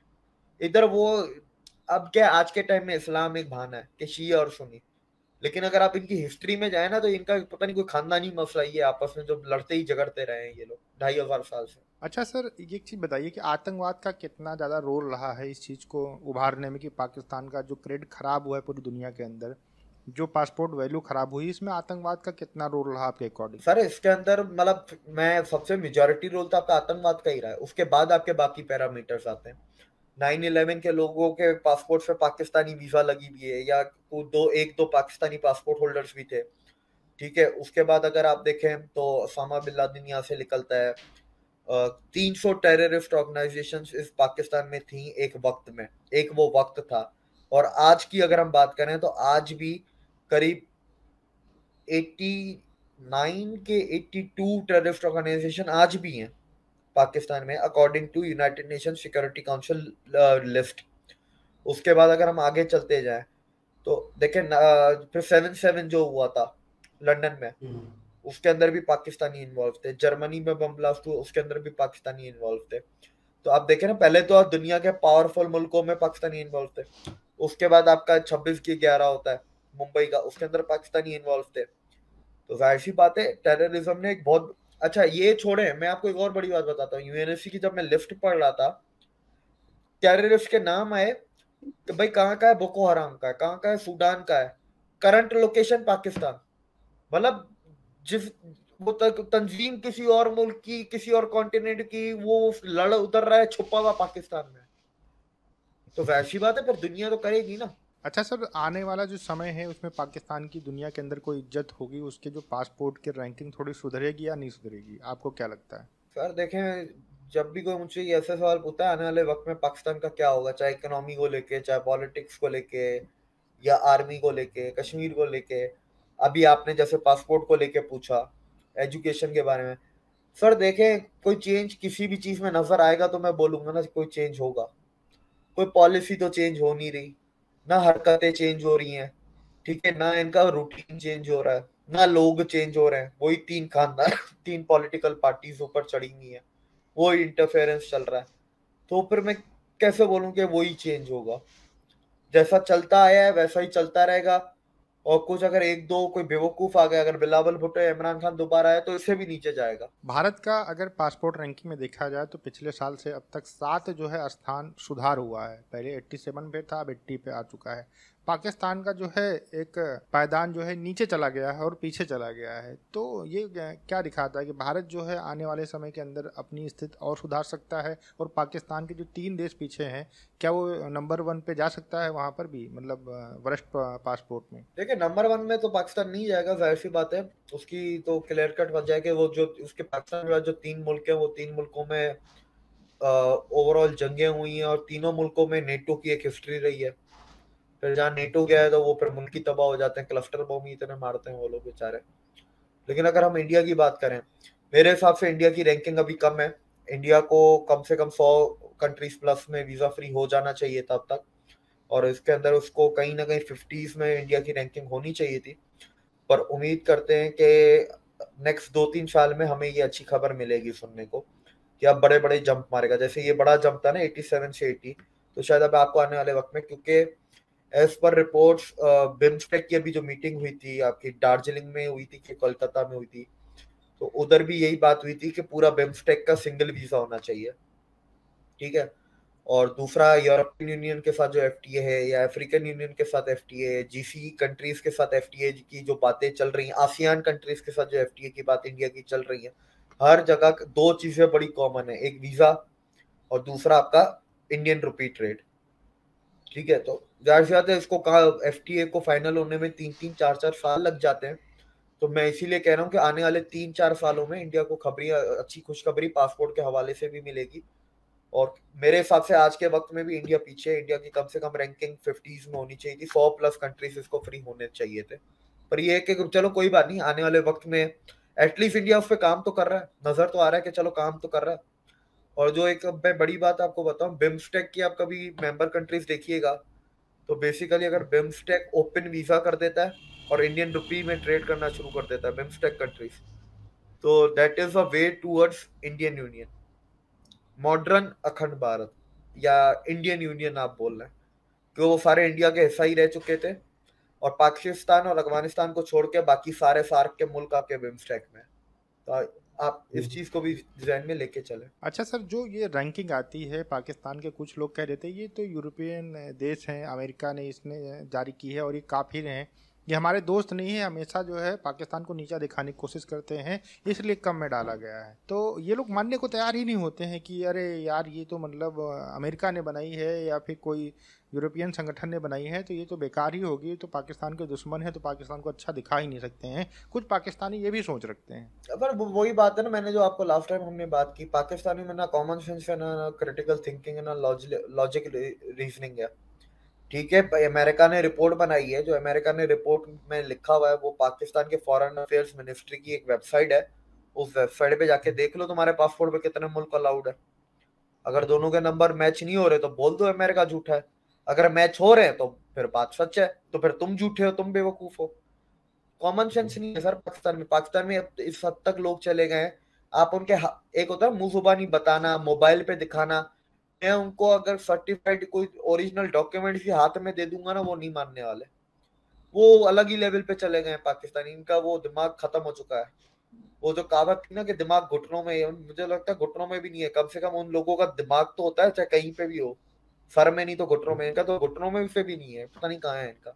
इधर वो। अब क्या आज के टाइम में इस्लाम एक बहाना है कि शिया और सुन्नी, लेकिन अगर आप इनकी हिस्ट्री में जाए ना तो इनका पता नहीं कोई खानदानी मसला ही है आपस में, जो लड़ते ही झगड़ते रहे हैं ये लोग ढाई हजार साल से। अच्छा सर, एक चीज़ बताइए कि आतंकवाद का कितना ज़्यादा रोल रहा है इस चीज़ को उभारने में, कि पाकिस्तान का जो क्रेडिट खराब हुआ है पूरी दुनिया के अंदर, जो पासपोर्ट वैल्यू खराब हुई, इसमें आतंकवाद का कितना रोल रहा आपके अकॉर्डिंग? सर इसके अंदर मतलब मैं सबसे मेजॉरिटी रोल तो आपका आतंकवाद का ही रहा है, उसके बाद आपके बाकी पैरामीटर्स आते हैं। नाइन इलेवन के लोगों के पासपोर्ट पे पाकिस्तानी वीजा लगी हुई है, या दो एक दो पाकिस्तानी पासपोर्ट होल्डर्स भी थे। ठीक है, उसके बाद अगर आप देखें तो ओसामा बिन लादेन यहाँ से निकलता है। तीन सौ टेररिस्ट ऑर्गेनाइजेशन इस पाकिस्तान में थी एक वक्त में, एक वो वक्त था। और आज की अगर हम बात करें तो आज भी करीब नवासी के बयासी टेररिस्ट ऑर्गेनाइजेशन आज भी हैं पाकिस्तान में, according to United Nation Security Council list. उसके बाद अगर हम आगे चलते जाएं तो देखें फिर सेवन सेवन जो हुआ था लंदन में, उसके अंदर भी पाकिस्तानी इन्वॉल्व थे। जर्मनी में बम ब्लास्ट हुआ, उसके अंदर भी पाकिस्तानी इन्वॉल्व थे। तो आप देखें ना, पहले तो आप दुनिया के पावरफुल मुल्कों में पाकिस्तानी इन्वॉल्व थे। उसके बाद आपका छब्बीस की ग्यारह होता है मुंबई का, उसके अंदर पाकिस्तानी इन्वॉल्व थे। तो जाहिर सी बात है टेररिज्म ने एक बहुत अच्छा, ये छोड़े मैं आपको एक और बड़ी बात बताता हूँ। यूएनएससी की जब मैं लिस्ट पढ़ रहा था, टेररिस्ट के नाम आए कि भाई कहाँ का है, बोको हराम का है, कहाँ का है, सूडान का है, करंट लोकेशन पाकिस्तान। मतलब जिस वो तक तंजीम किसी और मुल्क की, किसी और कॉन्टिनेंट की, वो लड़ उतर रहा है छुपा हुआ पाकिस्तान में। तो वैसी बात है, फिर दुनिया तो करेगी ना। अच्छा सर, आने वाला जो समय है उसमें पाकिस्तान की दुनिया के अंदर कोई इज्जत होगी, उसके जो पासपोर्ट की रैंकिंग थोड़ी सुधरेगी या नहीं सुधरेगी, आपको क्या लगता है? सर देखें, जब भी कोई मुझसे ये ऐसा सवाल पूछता है आने वाले वक्त में पाकिस्तान का क्या होगा, चाहे इकोनॉमी को लेके, चाहे पॉलिटिक्स को लेके, या आर्मी को लेके, कश्मीर को लेके, अभी आपने जैसे पासपोर्ट को लेके पूछा, एजुकेशन के बारे में। सर देखें, कोई चेंज किसी भी चीज में नजर आएगा तो मैं बोलूंगा ना कोई चेंज होगा। कोई पॉलिसी तो चेंज हो नहीं रही, ना हरकतें चेंज हो रही हैं, ठीक है, ना इनका रूटीन चेंज हो रहा है, ना लोग चेंज हो रहे हैं। वही तीन खानदान तीन पॉलिटिकल पार्टीज ऊपर चढ़ी हुई है, वही इंटरफेरेंस चल रहा है। तो फिर मैं कैसे बोलूं कि वही चेंज होगा? जैसा चलता आया है वैसा ही चलता रहेगा। और कुछ अगर एक दो कोई बेवकूफ आ गया, अगर बिलावल भुट्टो या इमरान खान दोबारा आए तो इससे भी नीचे जाएगा। भारत का अगर पासपोर्ट रैंकिंग में देखा जाए तो पिछले साल से अब तक सात जो है स्थान सुधार हुआ है। पहले सत्तासी पे था, अब अस्सी पे आ चुका है। पाकिस्तान का जो है एक पायदान जो है नीचे चला गया है और पीछे चला गया है। तो ये क्या दिखाता है कि भारत जो है आने वाले समय के अंदर अपनी स्थिति और सुधार सकता है, और पाकिस्तान के जो तीन देश पीछे हैं क्या वो नंबर वन पे जा सकता है वहाँ पर भी, मतलब वरिष्ठ पासपोर्ट में? देखिए नंबर वन में तो पाकिस्तान नहीं जाएगा, जाहिर सी बात है। उसकी तो क्लियर कट वजह है कि वो जो उसके पाकिस्तान के बाद जो तीन मुल्क हैं वो तीन मुल्कों में ओवरऑल जंगें हुई हैं, और तीनों मुल्कों में नेटो की एक हिस्ट्री रही है। फिर जहाँ नेटो गया है तो वो फिर मुल्क ही तबाह हो जाते हैं, क्लस्टर बम ही इतने मारते हैं वो लोग बेचारे। लेकिन अगर हम इंडिया की बात करें, मेरे हिसाब से इंडिया की रैंकिंग अभी कम है। इंडिया को कम से कम सौ कंट्रीज प्लस में वीजा फ्री हो जाना चाहिए था अब तक, और इसके अंदर उसको कहीं ना कहीं फिफ्टीज में इंडिया की रैंकिंग होनी चाहिए थी। पर उम्मीद करते हैं कि नेक्स्ट दो तीन साल में हमें ये अच्छी खबर मिलेगी सुनने को कि अब बड़े बड़े जंप मारेगा। जैसे ये बड़ा जंप था ना सत्तासी से अस्सी, तो शायद अब आपको आने वाले वक्त में, क्योंकि एज पर रिपोर्ट्स बिम्स्टेक की अभी जो मीटिंग हुई थी आपकी दार्जिलिंग में हुई थी कि कोलकाता में हुई थी, तो उधर भी यही बात हुई थी कि पूरा बिम्स्टेक का सिंगल वीजा होना चाहिए, ठीक है। और दूसरा यूरोपियन यूनियन के साथ जो एफटीए है, या अफ्रीकन यूनियन के साथ एफटीए है, जीसी कंट्रीज के साथ एफटीए की जो बातें चल रही हैं, आसियान कंट्रीज के साथ जो एफटीए की बात इंडिया की चल रही है, हर जगह दो चीजें बड़ी कॉमन है, एक वीजा और दूसरा आपका इंडियन रुपी ट्रेड, ठीक है। तो जाहिर सी बात है इसको कहा एफटीए को फाइनल होने में तीन तीन चार चार साल लग जाते हैं। तो मैं इसीलिए कह रहा हूँ कि आने वाले तीन चार सालों में इंडिया को खबरी अच्छी खुशखबरी पासपोर्ट के हवाले से भी मिलेगी। और मेरे हिसाब से आज के वक्त में भी इंडिया पीछे है। इंडिया की कम से कम रैंकिंग फिफ्टीज में होनी चाहिए थी, सौ प्लस कंट्रीज इसको फ्री होने चाहिए थे। पर ये है कि चलो कोई बात नहीं, आने वाले वक्त में एटलीस्ट इंडिया उस पर काम तो कर रहा है, नजर तो आ रहा है कि चलो काम तो कर रहा है। और जो एक मैं बड़ी बात आपको बताऊं, बिम्स्टेक की आप कभी मेंबर कंट्रीज देखिएगा तो बेसिकली अगर बिम्स्टेक ओपन वीजा कर देता है और इंडियन रुपी में ट्रेड करना शुरू कर देता है बिम्स्टेक कंट्रीज, तो that is a way towards Indian union, modern अखंड भारत या इंडियन यूनियन आप बोल रहे हैं, कि वो सारे इंडिया के हिस्सा ही रह चुके थे, और पाकिस्तान और अफगानिस्तान को छोड़ के बाकी सारे सार्क के मुल्क आपके बिम्स्टेक में। तो आप इस चीज को भी ध्यान में लेके चले। अच्छा सर, जो ये रैंकिंग आती है पाकिस्तान के, कुछ लोग कह देते हैं ये तो यूरोपियन देश हैं, अमेरिका ने इसने जारी की है और ये काफिर हैं, ये हमारे दोस्त नहीं है, हमेशा जो है पाकिस्तान को नीचा दिखाने की कोशिश करते हैं, इसलिए कम में डाला गया है। तो ये लोग मानने को तैयार ही नहीं होते हैं कि अरे यार ये तो मतलब अमेरिका ने बनाई है या फिर कोई यूरोपियन संगठन ने बनाई है, तो ये तो बेकार ही होगी, तो पाकिस्तान के दुश्मन है, तो पाकिस्तान को अच्छा दिखा ही नहीं सकते हैं। कुछ पाकिस्तानी ये भी सोच रखते हैं। पर वही बात है ना, मैंने जो आपको लास्ट टाइम हमने बात की, पाकिस्तानी में ना कॉमन सेंस है, ना क्रिटिकल थिंकिंग है, ना लॉजिक रीजनिंग है, ठीक है। अमेरिका ने रिपोर्ट बनाई है, जो अमेरिका ने रिपोर्ट में लिखा हुआ है वो पाकिस्तान के फॉरेन अफेयर्स मिनिस्ट्री की एक वेबसाइट है, उस वेबसाइट पे जाके देख लो तुम्हारे पासपोर्ट पे कितने मुल्क अलाउड है। अगर दोनों के नंबर मैच नहीं हो रहे तो बोल दो अमेरिका झूठा है, अगर मैच हो रहे हैं तो फिर बात सच है, तो फिर तुम झूठे हो, तुम बेवकूफ हो। कॉमन सेंस नहीं है सर पाकिस्तान में। पाकिस्तान में इस हद तक लोग चले गए हैं, आप उनके, एक होता है मुंह जुबानी बताना, मोबाइल पे दिखाना, मैं उनको अगर सर्टिफाइड कोई ओरिजिनल डॉक्यूमेंट भी हाथ में दे दूंगा ना, वो नहीं मानने वाले। वो अलग ही लेवल पे चले गए हैं पाकिस्तानी, इनका वो दिमाग खत्म हो चुका है। वो जो कहावत थी ना कि दिमाग घुटनों में है, मुझे लगता है घुटनों में भी नहीं है। कम से कम उन लोगों का दिमाग तो होता है, चाहे कहीं पे भी हो, सर में नहीं तो घुटनों में। इनका तो घुटनों में से भी नहीं है, पता नहीं कहाँ है इनका,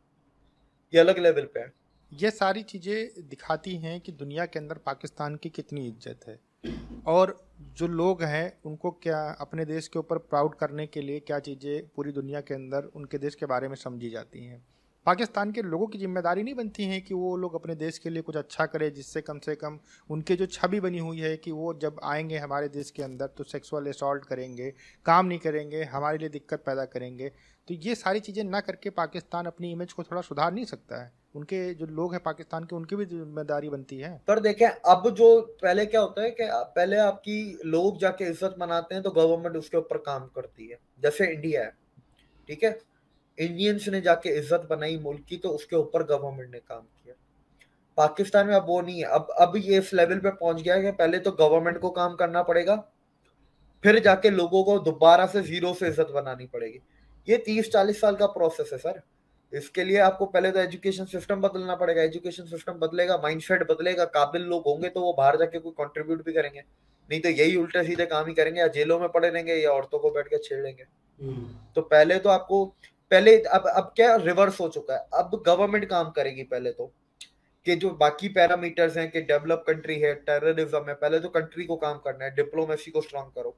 ये अलग लेवल पे है। ये सारी चीज़ें दिखाती हैं कि दुनिया के अंदर पाकिस्तान की कितनी इज्जत है, और जो लोग हैं उनको क्या अपने देश के ऊपर प्राउड करने के लिए क्या चीज़ें पूरी दुनिया के अंदर उनके देश के बारे में समझी जाती हैं। पाकिस्तान के लोगों की जिम्मेदारी नहीं बनती है कि वो लोग अपने देश के लिए कुछ अच्छा करें, जिससे कम से कम उनके जो छवि बनी हुई है कि वो जब आएंगे हमारे देश के अंदर तो सेक्सुअल असॉल्ट करेंगे, काम नहीं करेंगे, हमारे लिए दिक्कत पैदा करेंगे। तो ये सारी चीज़ें ना करके पाकिस्तान अपनी इमेज को थोड़ा सुधार नहीं सकता है? उनके जो लोग हैं पाकिस्तान के, उनकी भी जिम्मेदारी बनती है। पर देखें अब जो पहले क्या होता है कि पहले आपकी लोग जाके इज्जत मनाते हैं तो गवर्नमेंट उसके ऊपर काम करती है, जैसे इंडिया है, ठीक है। इंडियंस ने जाके इज्जत बनाई मुल्क की तो उसके ऊपर गवर्नमेंट ने काम किया। पाकिस्तान में अब वो नहीं है। अब अब ये इस लेवल पे पहुंच गया है कि पहले तो गवर्नमेंट को काम करना पड़ेगा, फिर जाके लोगों को दोबारा से जीरो से इज्जत बनानी पड़ेगी। ये तीस चालीस साल का प्रोसेस है सर। इसके लिए आपको पहले तो एजुकेशन सिस्टम बदलना पड़ेगा। एजुकेशन सिस्टम बदलेगा, माइंडसेट बदलेगा, काबिल लोग होंगे तो वो बाहर जाके कोई कंट्रीब्यूट भी करेंगे, नहीं तो यही उल्टे सीधे काम ही करेंगे, या जेलों में पड़े रहेंगे या औरतों को बैठ के छेड़ लेंगे। तो पहले तो आपको पहले अब अब क्या रिवर्स हो चुका है, अब गवर्नमेंट काम करेगी पहले तो, कि जो बाकी पैरामीटर्स हैं कि डेवलप कंट्री है, टेररिज्म है, पहले तो कंट्री को काम करना है, डिप्लोमेसी को स्ट्रांग करो।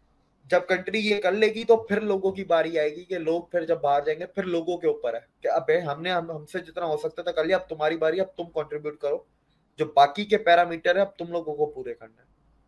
जब कंट्री ये कर लेगी तो फिर लोगों की बारी आएगी कि लोग फिर जब बाहर जाएंगे फिर लोगों के ऊपर है कि अब हमने हम हमसे जितना हो सकता था कर लिया, अब तुम्हारी बारी, अब तुम कंट्रीब्यूट करो, जो बाकी के पैरामीटर है अब तुम लोगों को पूरे करना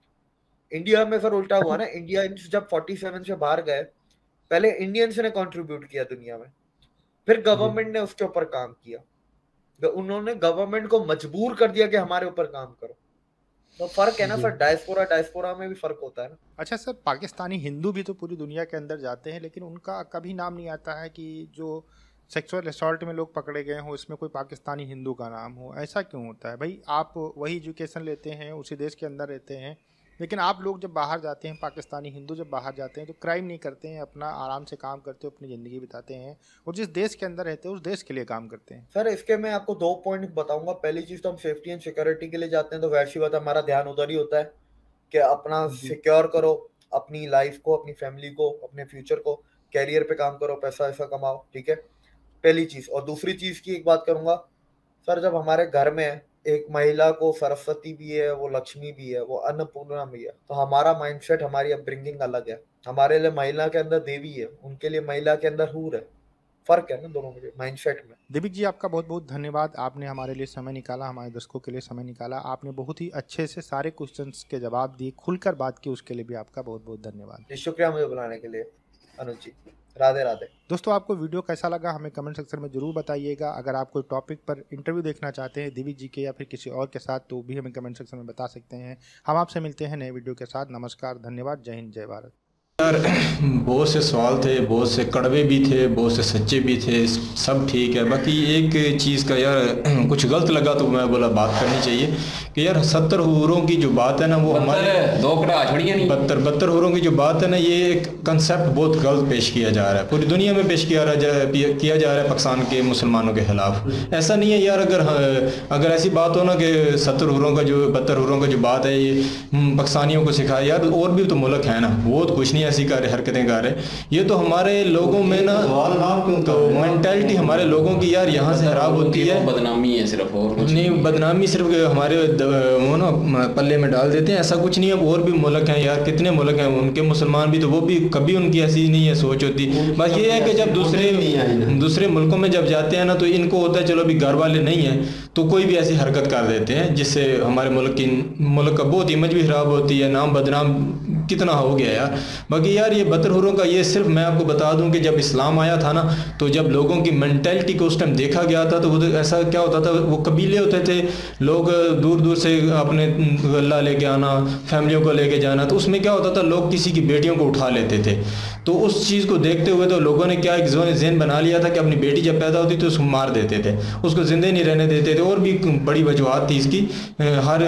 है। इंडिया में फिर उल्टा हुआ ना, इंडिया जब सैंतालीस से बाहर गए, पहले इंडियंस ने कंट्रीब्यूट किया दुनिया में, फिर गवर्नमेंट ने उसके ऊपर काम किया, तो उन्होंने गवर्नमेंट को मजबूर कर दिया कि हमारे ऊपर काम करो। तो फर्क है ना सर, डायस्पोरा डायस्पोरा में भी फर्क होता है ना। अच्छा सर, पाकिस्तानी हिंदू भी तो पूरी दुनिया के अंदर जाते हैं, लेकिन उनका कभी नाम नहीं आता है कि जो सेक्सुअल असॉल्ट में लोग पकड़े गए हों इसमें कोई पाकिस्तानी हिंदू का नाम हो। ऐसा क्यों होता है भाई? आप वही एजुकेशन लेते हैं, उसी देश के अंदर रहते हैं, लेकिन आप लोग जब बाहर जाते हैं, पाकिस्तानी हिंदू जब बाहर जाते हैं तो क्राइम नहीं करते हैं, अपना आराम से काम करते हैं, अपनी ज़िंदगी बिताते हैं, और जिस देश के अंदर रहते हैं उस देश के लिए काम करते हैं। सर इसके मैं आपको दो पॉइंट बताऊंगा। पहली चीज़ तो हम सेफ्टी एंड सिक्योरिटी के लिए जाते हैं, तो वैसी बात हमारा ध्यान उधर ही होता है कि अपना सिक्योर करो अपनी लाइफ को, अपनी फैमिली को, अपने फ्यूचर को, कैरियर पे काम करो, पैसा ऐसा कमाओ, ठीक है, पहली चीज़। और दूसरी चीज़ की एक बात करूंगा सर, जब हमारे घर में एक महिला को सरस्वती भी है, वो लक्ष्मी भी है, वो अन्नपूर्णा भी है, तो हमारा माइंडसेट, हमारी अपब्रिंगिंग अलग है। हमारे लिए महिला के अंदर देवी है, उनके लिए महिला के अंदर हूर है। फर्क है ना दोनों के माइंडसेट में। दिविक जी आपका बहुत बहुत धन्यवाद, आपने हमारे लिए समय निकाला, हमारे दर्शकों के लिए समय निकाला, आपने बहुत ही अच्छे से सारे क्वेश्चंस के जवाब दिए, खुलकर बात की, उसके लिए भी आपका बहुत बहुत धन्यवाद। शुक्रिया मुझे बुलाने के लिए अनुज जी। राधे राधे। दोस्तों आपको वीडियो कैसा लगा हमें कमेंट सेक्शन में जरूर बताइएगा। अगर आप कोई टॉपिक पर इंटरव्यू देखना चाहते हैं दिविक जी के या फिर किसी और के साथ, तो भी हमें कमेंट सेक्शन में बता सकते हैं। हम आपसे मिलते हैं नए वीडियो के साथ। नमस्कार, धन्यवाद, जय हिंद, जय भारत। यार बहुत से सवाल थे, बहुत से कड़वे भी थे, बहुत से सच्चे भी थे, सब ठीक है। बाकी एक चीज़ का यार कुछ गलत लगा तो मैं बोला बात करनी चाहिए कि यार सत्तर हुरों की जो बात है ना, वो हमारे दो कड़ा छोड़िए नहीं, बहत्तर बहत्तर हुरों की जो बात है ना, ये एक कंसेप्ट बहुत गलत पेश किया जा रहा है, पूरी दुनिया में पेश किया जा किया जा रहा है पाकिस्तान के मुसलमानों के खिलाफ। ऐसा नहीं है यार, अगर अगर ऐसी बात हो ना कि सत्तर हुरों का जो बहत्तर हुरों का जो बात है ये पाकिस्तानियों को सिखाया, यार और भी तो मुल्क है ना, बहुत कुछ नहीं ऐसी कर हरकतें कर रहे। ये तो हमारे लोगों में ना तो मेंटालिटी हमारे लोगों की यार यहाँ से खराब होती है, बदनामी है सिर्फ, और कुछ नहीं बदनामी सिर्फ हमारे वो ना पल्ले में डाल देते हैं, ऐसा कुछ नहीं है। और भी मुल्क हैं यार, कितने मुल्क हैं, उनके मुसलमान भी तो वो भी कभी उनकी ऐसी नहीं है सोच होती। बस ये है कि जब दूसरे दूसरे मुल्कों में जब जाते हैं ना, तो इनको होता है चलो अभी घर वाले नहीं हैं तो कोई भी ऐसी हरकत कर देते हैं जिससे हमारे मुल्क की मुल्क का बहुत इमेज भी खराब होती है, नाम बदनाम कितना हो गया यार। बाकी यार ये बहत्तर हुरों का ये सिर्फ मैं आपको बता दूं कि जब इस्लाम आया था ना, तो जब लोगों की मेंटालिटी को उस टाइम देखा गया था, तो वो ऐसा क्या होता था, वो कबीले होते थे, लोग दूर दूर से अपने गल्ला लेके आना, फैमिलियों को लेके जाना, तो उसमें क्या होता था, लोग किसी की बेटियों को उठा लेते थे। तो उस चीज़ को देखते हुए तो लोगों ने क्या एक ज़हन बना लिया था कि अपनी बेटी जब पैदा होती तो उसको मार देते थे, उसको जिंदे नहीं रहने देते थे। और भी बड़ी वजूहत थी इसकी, हर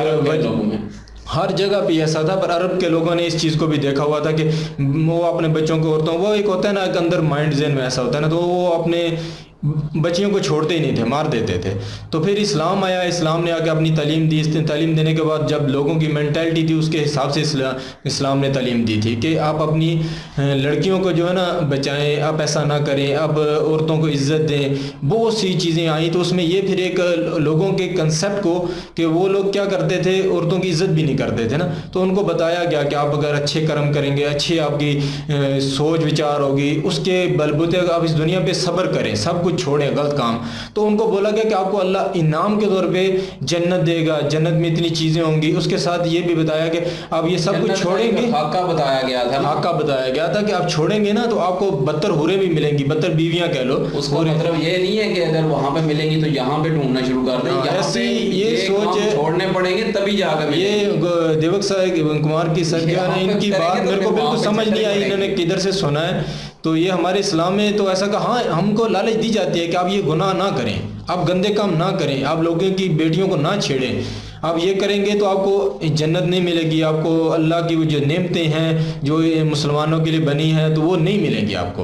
हर जगह पे ऐसा था। पर अरब के लोगों ने इस चीज़ को भी देखा हुआ था कि वो अपने बच्चों को, औरतों, वो एक होता है ना अंदर माइंड जेन में ऐसा होता है ना, तो वो अपने बच्चियों को छोड़ते ही नहीं थे, मार देते थे। तो फिर इस्लाम आया, इस्लाम ने आके अपनी तालीम दी। इसने तालीम देने के बाद जब लोगों की मेंटालिटी थी उसके हिसाब से इस्लाम ने तालीम दी थी कि आप अपनी लड़कियों को जो है ना बचाएं, आप ऐसा ना करें, अब औरतों को इज्जत दें, बहुत सी चीज़ें आई। तो उसमें ये फिर एक लोगों के कंसेप्ट को कि वो लोग क्या करते थे, औरतों की इज्जत भी नहीं करते थे ना, तो उनको बताया गया कि आप अगर अच्छे कर्म करेंगे, अच्छी आपकी सोच विचार होगी, उसके बलबूते आप इस दुनिया पर सब्र करें, सब कुछ छोड़ें गलत काम। तो उनको बोला गया कि आपको अल्लाह इनाम के तौर पे जन्नत देगा, जन्नत में इतनी चीजें होंगी। उसके साथ ये भी बताया कि आप ये सब कुछ छोड़ेंगे, हाका बताया गया था, हाका बताया गया था कि आप छोड़ेंगे ना तो आपको बहत्तर हुरें भी मिलेंगी, बहत्तर बीवियां कह लो। उसका मतलब ये नहीं है कि अगर वहां पे मिलेंगी तो यहाँ पे ढूंढना शुरू कर दें, ऐसी ये सोच छोड़ने पड़ेंगे तभी जाकर। ये दिवक साहब कुमार की सर जो है इनकी बात मेरे को बिल्कुल समझ नहीं आई, इन्होंने किधर से सुना है। तो ये हमारे इस्लाम में तो ऐसा कहा, हाँ हमको लालच दी जाती है कि आप ये गुनाह ना करें, आप गंदे काम ना करें, आप लोगों की बेटियों को ना छेड़ें, आप ये करेंगे तो आपको जन्नत नहीं मिलेगी, आपको अल्लाह की जो नेमतें हैं जो मुसलमानों के लिए बनी हैं तो वो नहीं मिलेंगी आपको।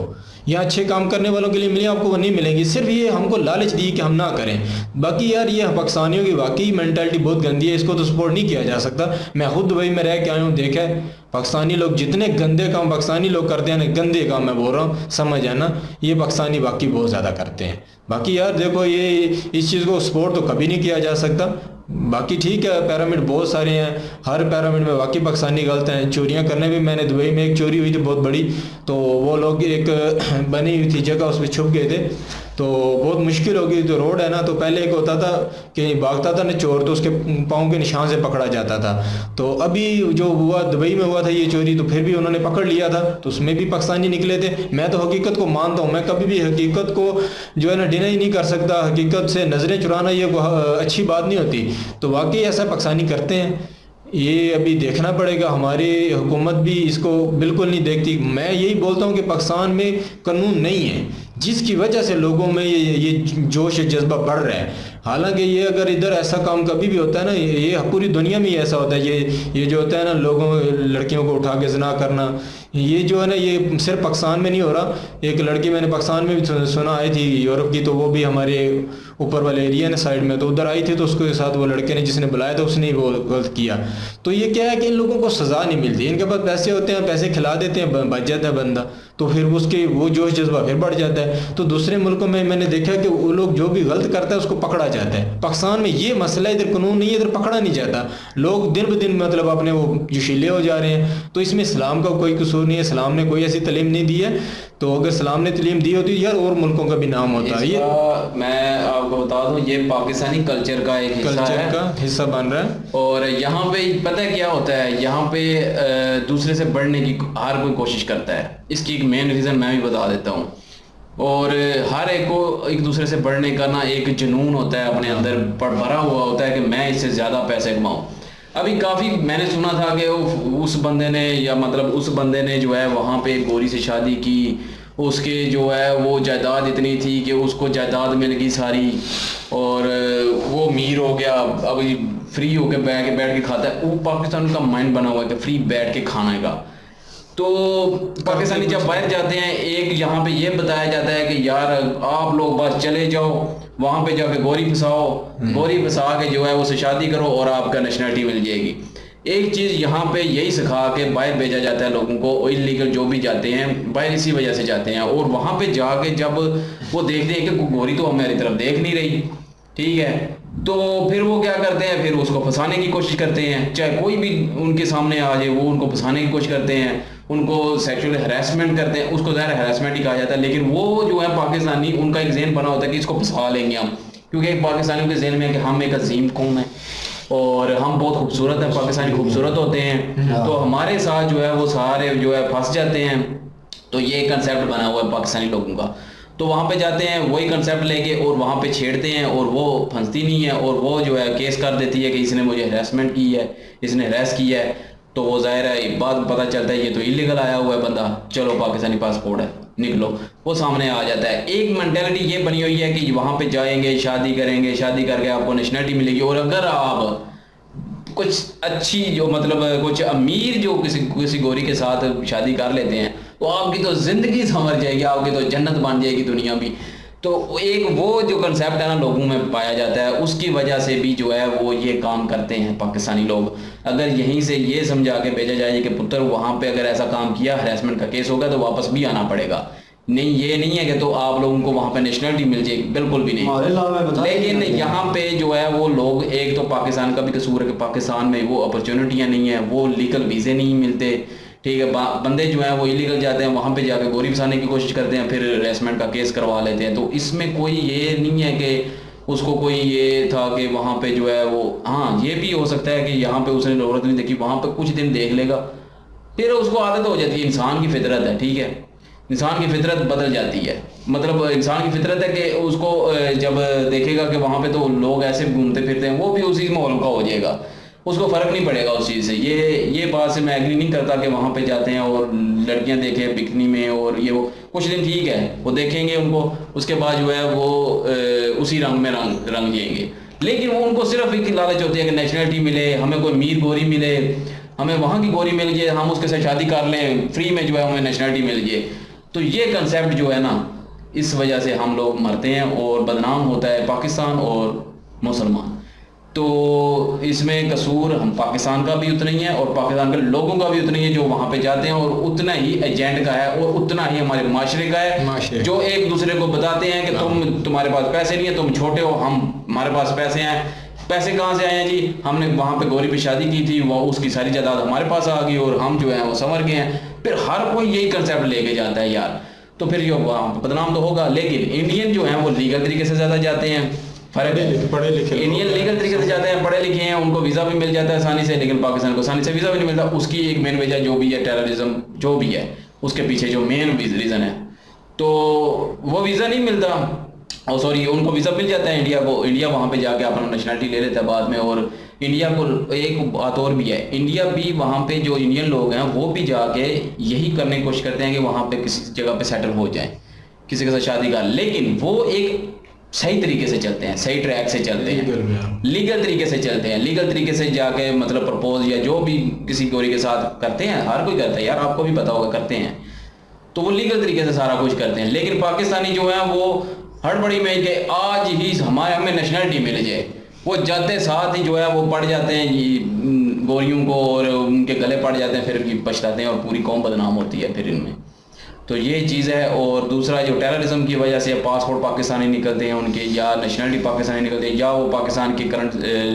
या अच्छे काम करने वालों के लिए मिली, आपको वो नहीं मिलेंगी। सिर्फ ये हमको लालच दी कि हम ना करें। बाकी यार ये पाकिस्तानियों की वाकई मेंटालिटी बहुत गंदी है, इसको तो सपोर्ट नहीं किया जा सकता। मैं खुद दुबई में रह के आया हूँ, देखा है पाकिस्तानी लोग जितने गंदे काम पाकिस्तानी लोग करते हैं ना, गंदे काम मैं बोल रहा हूँ, समझ आना, ये पाकिस्तानी बाकी बहुत ज़्यादा करते हैं। बाकी यार देखो ये इस चीज़ को सपोर्ट तो कभी नहीं किया जा सकता। बाकी ठीक है, पिरामिड बहुत सारे हैं, हर पिरामिड में वाकई पाकिस्तानी गलत हैं। चोरियां करने भी, मैंने दुबई में एक चोरी हुई थी बहुत बड़ी, तो वो लोग एक बनी हुई थी जगह उसमें छुप गए थे, तो बहुत मुश्किल हो गई। तो रोड है ना, तो पहले एक होता था कि भागता था ना चोर, तो उसके पाँव के निशान से पकड़ा जाता था। तो अभी जो हुआ दुबई में हुआ था ये चोरी, तो फिर भी उन्होंने पकड़ लिया था, तो उसमें भी पाकिस्तानी निकले थे। मैं तो हकीकत को मानता हूँ, मैं कभी भी हकीकत को जो है ना डिनाई नहीं कर सकता। हकीकत से नज़रें चुराना ये अच्छी बात नहीं होती, तो वाकई ऐसा पाकिस्तानी करते हैं। ये अभी देखना पड़ेगा, हमारी हुकूमत भी इसको बिल्कुल नहीं देखती। मैं यही बोलता हूँ कि पाकिस्तान में कानून नहीं है, जिसकी वजह से लोगों में ये ये जोश जज्बा बढ़ रहा है। हालांकि ये अगर इधर ऐसा काम कभी भी होता है ना, ये, ये पूरी दुनिया में ही ऐसा होता है। ये ये जो होता है ना, लोगों लड़कियों को उठा के ज़िना करना, ये जो है ना, ये सिर्फ पाकिस्तान में नहीं हो रहा। एक लड़की मैंने पाकिस्तान में भी सुना आई थी यूरोप की, तो वो भी हमारे ऊपर वाले एरिया ने साइड में, तो उधर आई थी, तो उसके साथ वो लड़के ने जिसने बुलाया था उसने वो गलत किया। तो ये क्या है कि इन लोगों को सज़ा नहीं मिलती, इनके पास पैसे होते हैं, पैसे खिला देते हैं, बच जाता है बंदा, तो फिर उसके वो जोश जज्बा फिर बढ़ जाता है। तो दूसरे मुल्कों में मैंने देखा कि वो लोग जो भी गलत करता है उसको पकड़ा जाता है। पाकिस्तान में ये मसला, इधर कानून नहीं है, इधर पकड़ा नहीं जाता। लोग दिन ब दिन मतलब अपने वो जोशीले हो जा रहे हैं। तो इसमें इस्लाम का कोई कसूर नहीं है, इस्लाम ने कोई ऐसी तलीम नहीं दी है। तो अगर इस्लाम ने तलीम दी होती यार, और मुल्कों का भी नाम होता है। ये मैं आपको बता दूं, ये पाकिस्तानी कल्चर का एक हिस्सा कल्चर है, का हिस्सा बन रहा है। और यहाँ पे पता है क्या होता है, यहाँ पे दूसरे से बढ़ने की हर कोई कोशिश करता है। इसकी एक मेन रीज़न मैं भी बता देता हूँ। और हर एक को एक दूसरे से बढ़ने का ना एक जुनून होता है, अपने अंदर भरा हुआ होता है कि मैं इससे ज़्यादा पैसे कमाऊँ। अभी काफ़ी मैंने सुना था कि उस बंदे ने या मतलब उस बंदे ने जो है वहाँ पे गोरी से शादी की, उसके जो है वो जायदाद इतनी थी कि उसको जायदाद मिल गई सारी, और वो अमीर हो गया, अभी फ्री होके बैठ के बैठ के खाता है। वो पाकिस्तान का माइंड बना हुआ है कि फ्री बैठ के खाने का। तो पाकिस्तानी जब बाहर जाते हैं, एक यहाँ पे ये बताया जाता है कि यार आप लोग बस चले जाओ वहाँ पे जाके गोरी फंसाओ, गोरी फंसा के जो है उससे शादी करो और आपका नेशनलिटी मिल जाएगी। एक चीज़ यहाँ पे यही सिखा के बाहर भेजा जाता है लोगों को, इलीगल जो भी जाते हैं बाहर इसी वजह से जाते हैं। और वहाँ पे जाके जब वो देखते हैं कि गोरी तो हमारी तरफ देख नहीं रही, ठीक है, तो फिर वो क्या करते हैं, फिर उसको फंसाने की कोशिश करते हैं। चाहे कोई भी उनके सामने आ जाए, वो उनको फंसाने की कोशिश करते हैं, उनको सेक्सुअल हरासमेंट करते हैं। उसको ज़ाहिर हरासमेंट ही कहा जाता है, लेकिन वो जो है पाकिस्तानी, उनका एक ज़हन बना होता है कि इसको फंसा लेंगे हम, क्योंकि एक पाकिस्तानियों के ज़हन में है कि हम एक अजीम कौम है और हम बहुत खूबसूरत हैं, पाकिस्तानी खूबसूरत होते हैं, तो हमारे साथ जो है वो सारे जो है फंस जाते हैं। तो ये कंसेप्ट बना हुआ है पाकिस्तानी लोगों का। तो वहाँ पे जाते हैं वही कंसेप्ट लेके और वहाँ पे छेड़ते हैं, और वो फंसती नहीं है, और वो जो है केस कर देती है कि इसने मुझे हरासमेंट की है, इसने हरास किया है। तो वो ज़ाहिर है बाद पता चलता है ये तो इलीगल आया हुआ है बंदा, चलो पाकिस्तानी पासपोर्ट है, निकलो, वो सामने आ जाता है। एक मेंटालिटी ये बनी हुई है कि वहाँ पे जाएंगे, शादी करेंगे, शादी करके आपको नेशनलिटी मिलेगी। और अगर आप कुछ अच्छी जो मतलब कुछ अमीर जो किसी किसी गोरी के साथ शादी कर लेते हैं, तो आपकी तो ज़िंदगी संवर जाएगी, आपकी तो जन्नत बन जाएगी दुनिया भी। तो एक वो जो कंसेप्ट है ना लोगों में पाया जाता है, उसकी वजह से भी जो है वो ये काम करते हैं पाकिस्तानी लोग। अगर यहीं से ये समझा के भेजा जाए कि पुत्र वहाँ पे अगर ऐसा काम किया, हरासमेंट का केस होगा, तो वापस भी आना पड़ेगा। नहीं, ये नहीं है कि तो आप लोगों को वहाँ पे नेशनलिटी मिल जाएगी, बिल्कुल भी नहीं। लेकिन यहाँ पे जो है वो लोग, एक तो पाकिस्तान का भी कसूर है कि पाकिस्तान में वो अपॉर्चुनिटियाँ नहीं है, वो लीगल वीज़े नहीं मिलते, ठीक है। बंदे जो हैं वो इलीगल जाते हैं, वहाँ पे जाके गोरी फंसाने की कोशिश करते हैं, फिर हरासमेंट का केस करवा लेते हैं। तो इसमें कोई ये नहीं है कि उसको कोई ये था कि वहाँ पे जो है वो, हाँ ये भी हो सकता है कि यहाँ पे उसने जरूरत नहीं देखी, वहाँ पे कुछ दिन देख लेगा, फिर उसको आदत हो जाती है। इंसान की फितरत है, ठीक है, इंसान की फितरत बदल जाती है। मतलब इंसान की फितरत है कि उसको जब देखेगा कि वहाँ पे तो लोग ऐसे घूमते फिरते हैं, वो भी उसी माहौल का हो जाएगा, उसको फ़र्क नहीं पड़ेगा उस चीज़ से। ये ये बात से मैं एग्री नहीं करता कि वहाँ पे जाते हैं और लड़कियाँ देखें बिकनी में और ये वो, कुछ दिन ठीक है वो देखेंगे उनको, उसके बाद जो है वो उसी रंग में रंग रंग जाएंगे। लेकिन वो उनको सिर्फ एक लालच होती है कि नेशनलिटी मिले, हमें कोई मीर गोरी मिले, हमें वहाँ की गोरी मिल जाए, हम उसके साथ शादी कर लें, फ्री में जो है हमें नेशनलिटी मिल जाए। तो तो ये कंसेप्ट जो है ना, इस वजह से हम लोग मरते हैं और बदनाम होता है पाकिस्तान और मुसलमान। तो इसमें कसूर हम पाकिस्तान का भी उतना ही है और पाकिस्तान के लोगों का भी उतना ही है जो वहाँ पे जाते हैं, और उतना ही एजेंट का है और उतना ही हमारे माशरे का है, जो एक दूसरे को बताते हैं कि तुम तुम्हारे पास पैसे नहीं है, तुम छोटे हो, हम हमारे पास पैसे हैं। पैसे कहाँ से आए हैं जी? हमने वहाँ पे गौरी पे शादी की थी, वो उसकी सारी जायदाद हमारे पास आ गई और हम जो है वो संवर गए हैं। फिर हर कोई यही कंसेप्ट लेके जाता है यार, तो फिर ये बदनाम तो होगा। लेकिन इंडियन जो है वो लीगल तरीके से ज़्यादा जाते हैं, फर्क है। पढ़े लिखे इंडियन लीगल तरीके से जाते हैं, पढ़े लिखे हैं, उनको वीज़ा भी मिल जाता है आसानी से, लेकिन पाकिस्तान को आसानी से वीज़ा भी नहीं मिलता। उसकी एक मेन वजह जो भी है टेररिज्म, जो भी है उसके पीछे जो मेन रीज़न है, तो वो वीज़ा नहीं मिलता। और सॉरी, उनको वीज़ा मिल जाता है इंडिया को, इंडिया वहाँ पे जाके अपना नेशनलिटी ले लेता है बाद में। और इंडिया को एक बात और भी है, इंडिया भी वहाँ पे जो इंडियन लोग हैं वो भी जाके यही करने की कोशिश करते हैं कि वहाँ पे किसी जगह पे सेटल हो जाए, किसी के साथ शादी का, लेकिन वो एक सही तरीके से चलते हैं, सही ट्रैक से चलते हैं, लीगल तरीके से चलते हैं। लीगल तरीके से जाके मतलब प्रपोज या जो भी किसी गोरी के साथ करते हैं, हर कोई करता है यार, आपको भी पता होगा, करते हैं, तो वो लीगल तरीके से सारा कुछ करते हैं। लेकिन पाकिस्तानी जो है वो हड़बड़ी में के आज ही हमारे हमें नेशनलिटी मिल जाए, वो जाते साथ ही जो है वो पड़ जाते हैं ये गोरियों को और उनके गले पड़ जाते हैं, फिर पछताते हैं और पूरी कौम बदनाम होती है फिर इनमें। तो ये चीज़ है। और दूसरा जो टेररिज्म की वजह से पासपोर्ट पाकिस्तानी निकलते हैं उनके, या नेशनलिटी पाकिस्तानी निकलती है, या वो पाकिस्तान की करंट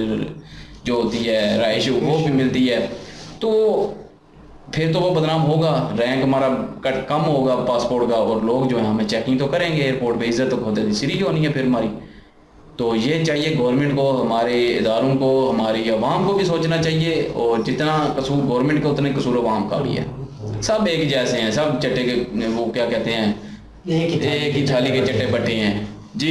जो होती है राइश वो भी मिलती है, तो फिर तो वो बदनाम होगा, रैंक हमारा कट कम होगा पासपोर्ट का, और लोग जो है हमें चेकिंग तो करेंगे एयरपोर्ट पे, इज्जत तो होती सीरी होनी है फिर हमारी। तो ये चाहिए गवर्नमेंट को, हमारे इदारों को, हमारी अवाम को भी सोचना चाहिए, और जितना कसूर गवर्नमेंट का उतना कसूर अवाम का भी है। सब एक जैसे हैं, सब चट्टे के वो क्या कहते हैं, एक ही थाली के चट्टे बट्टे हैं जी।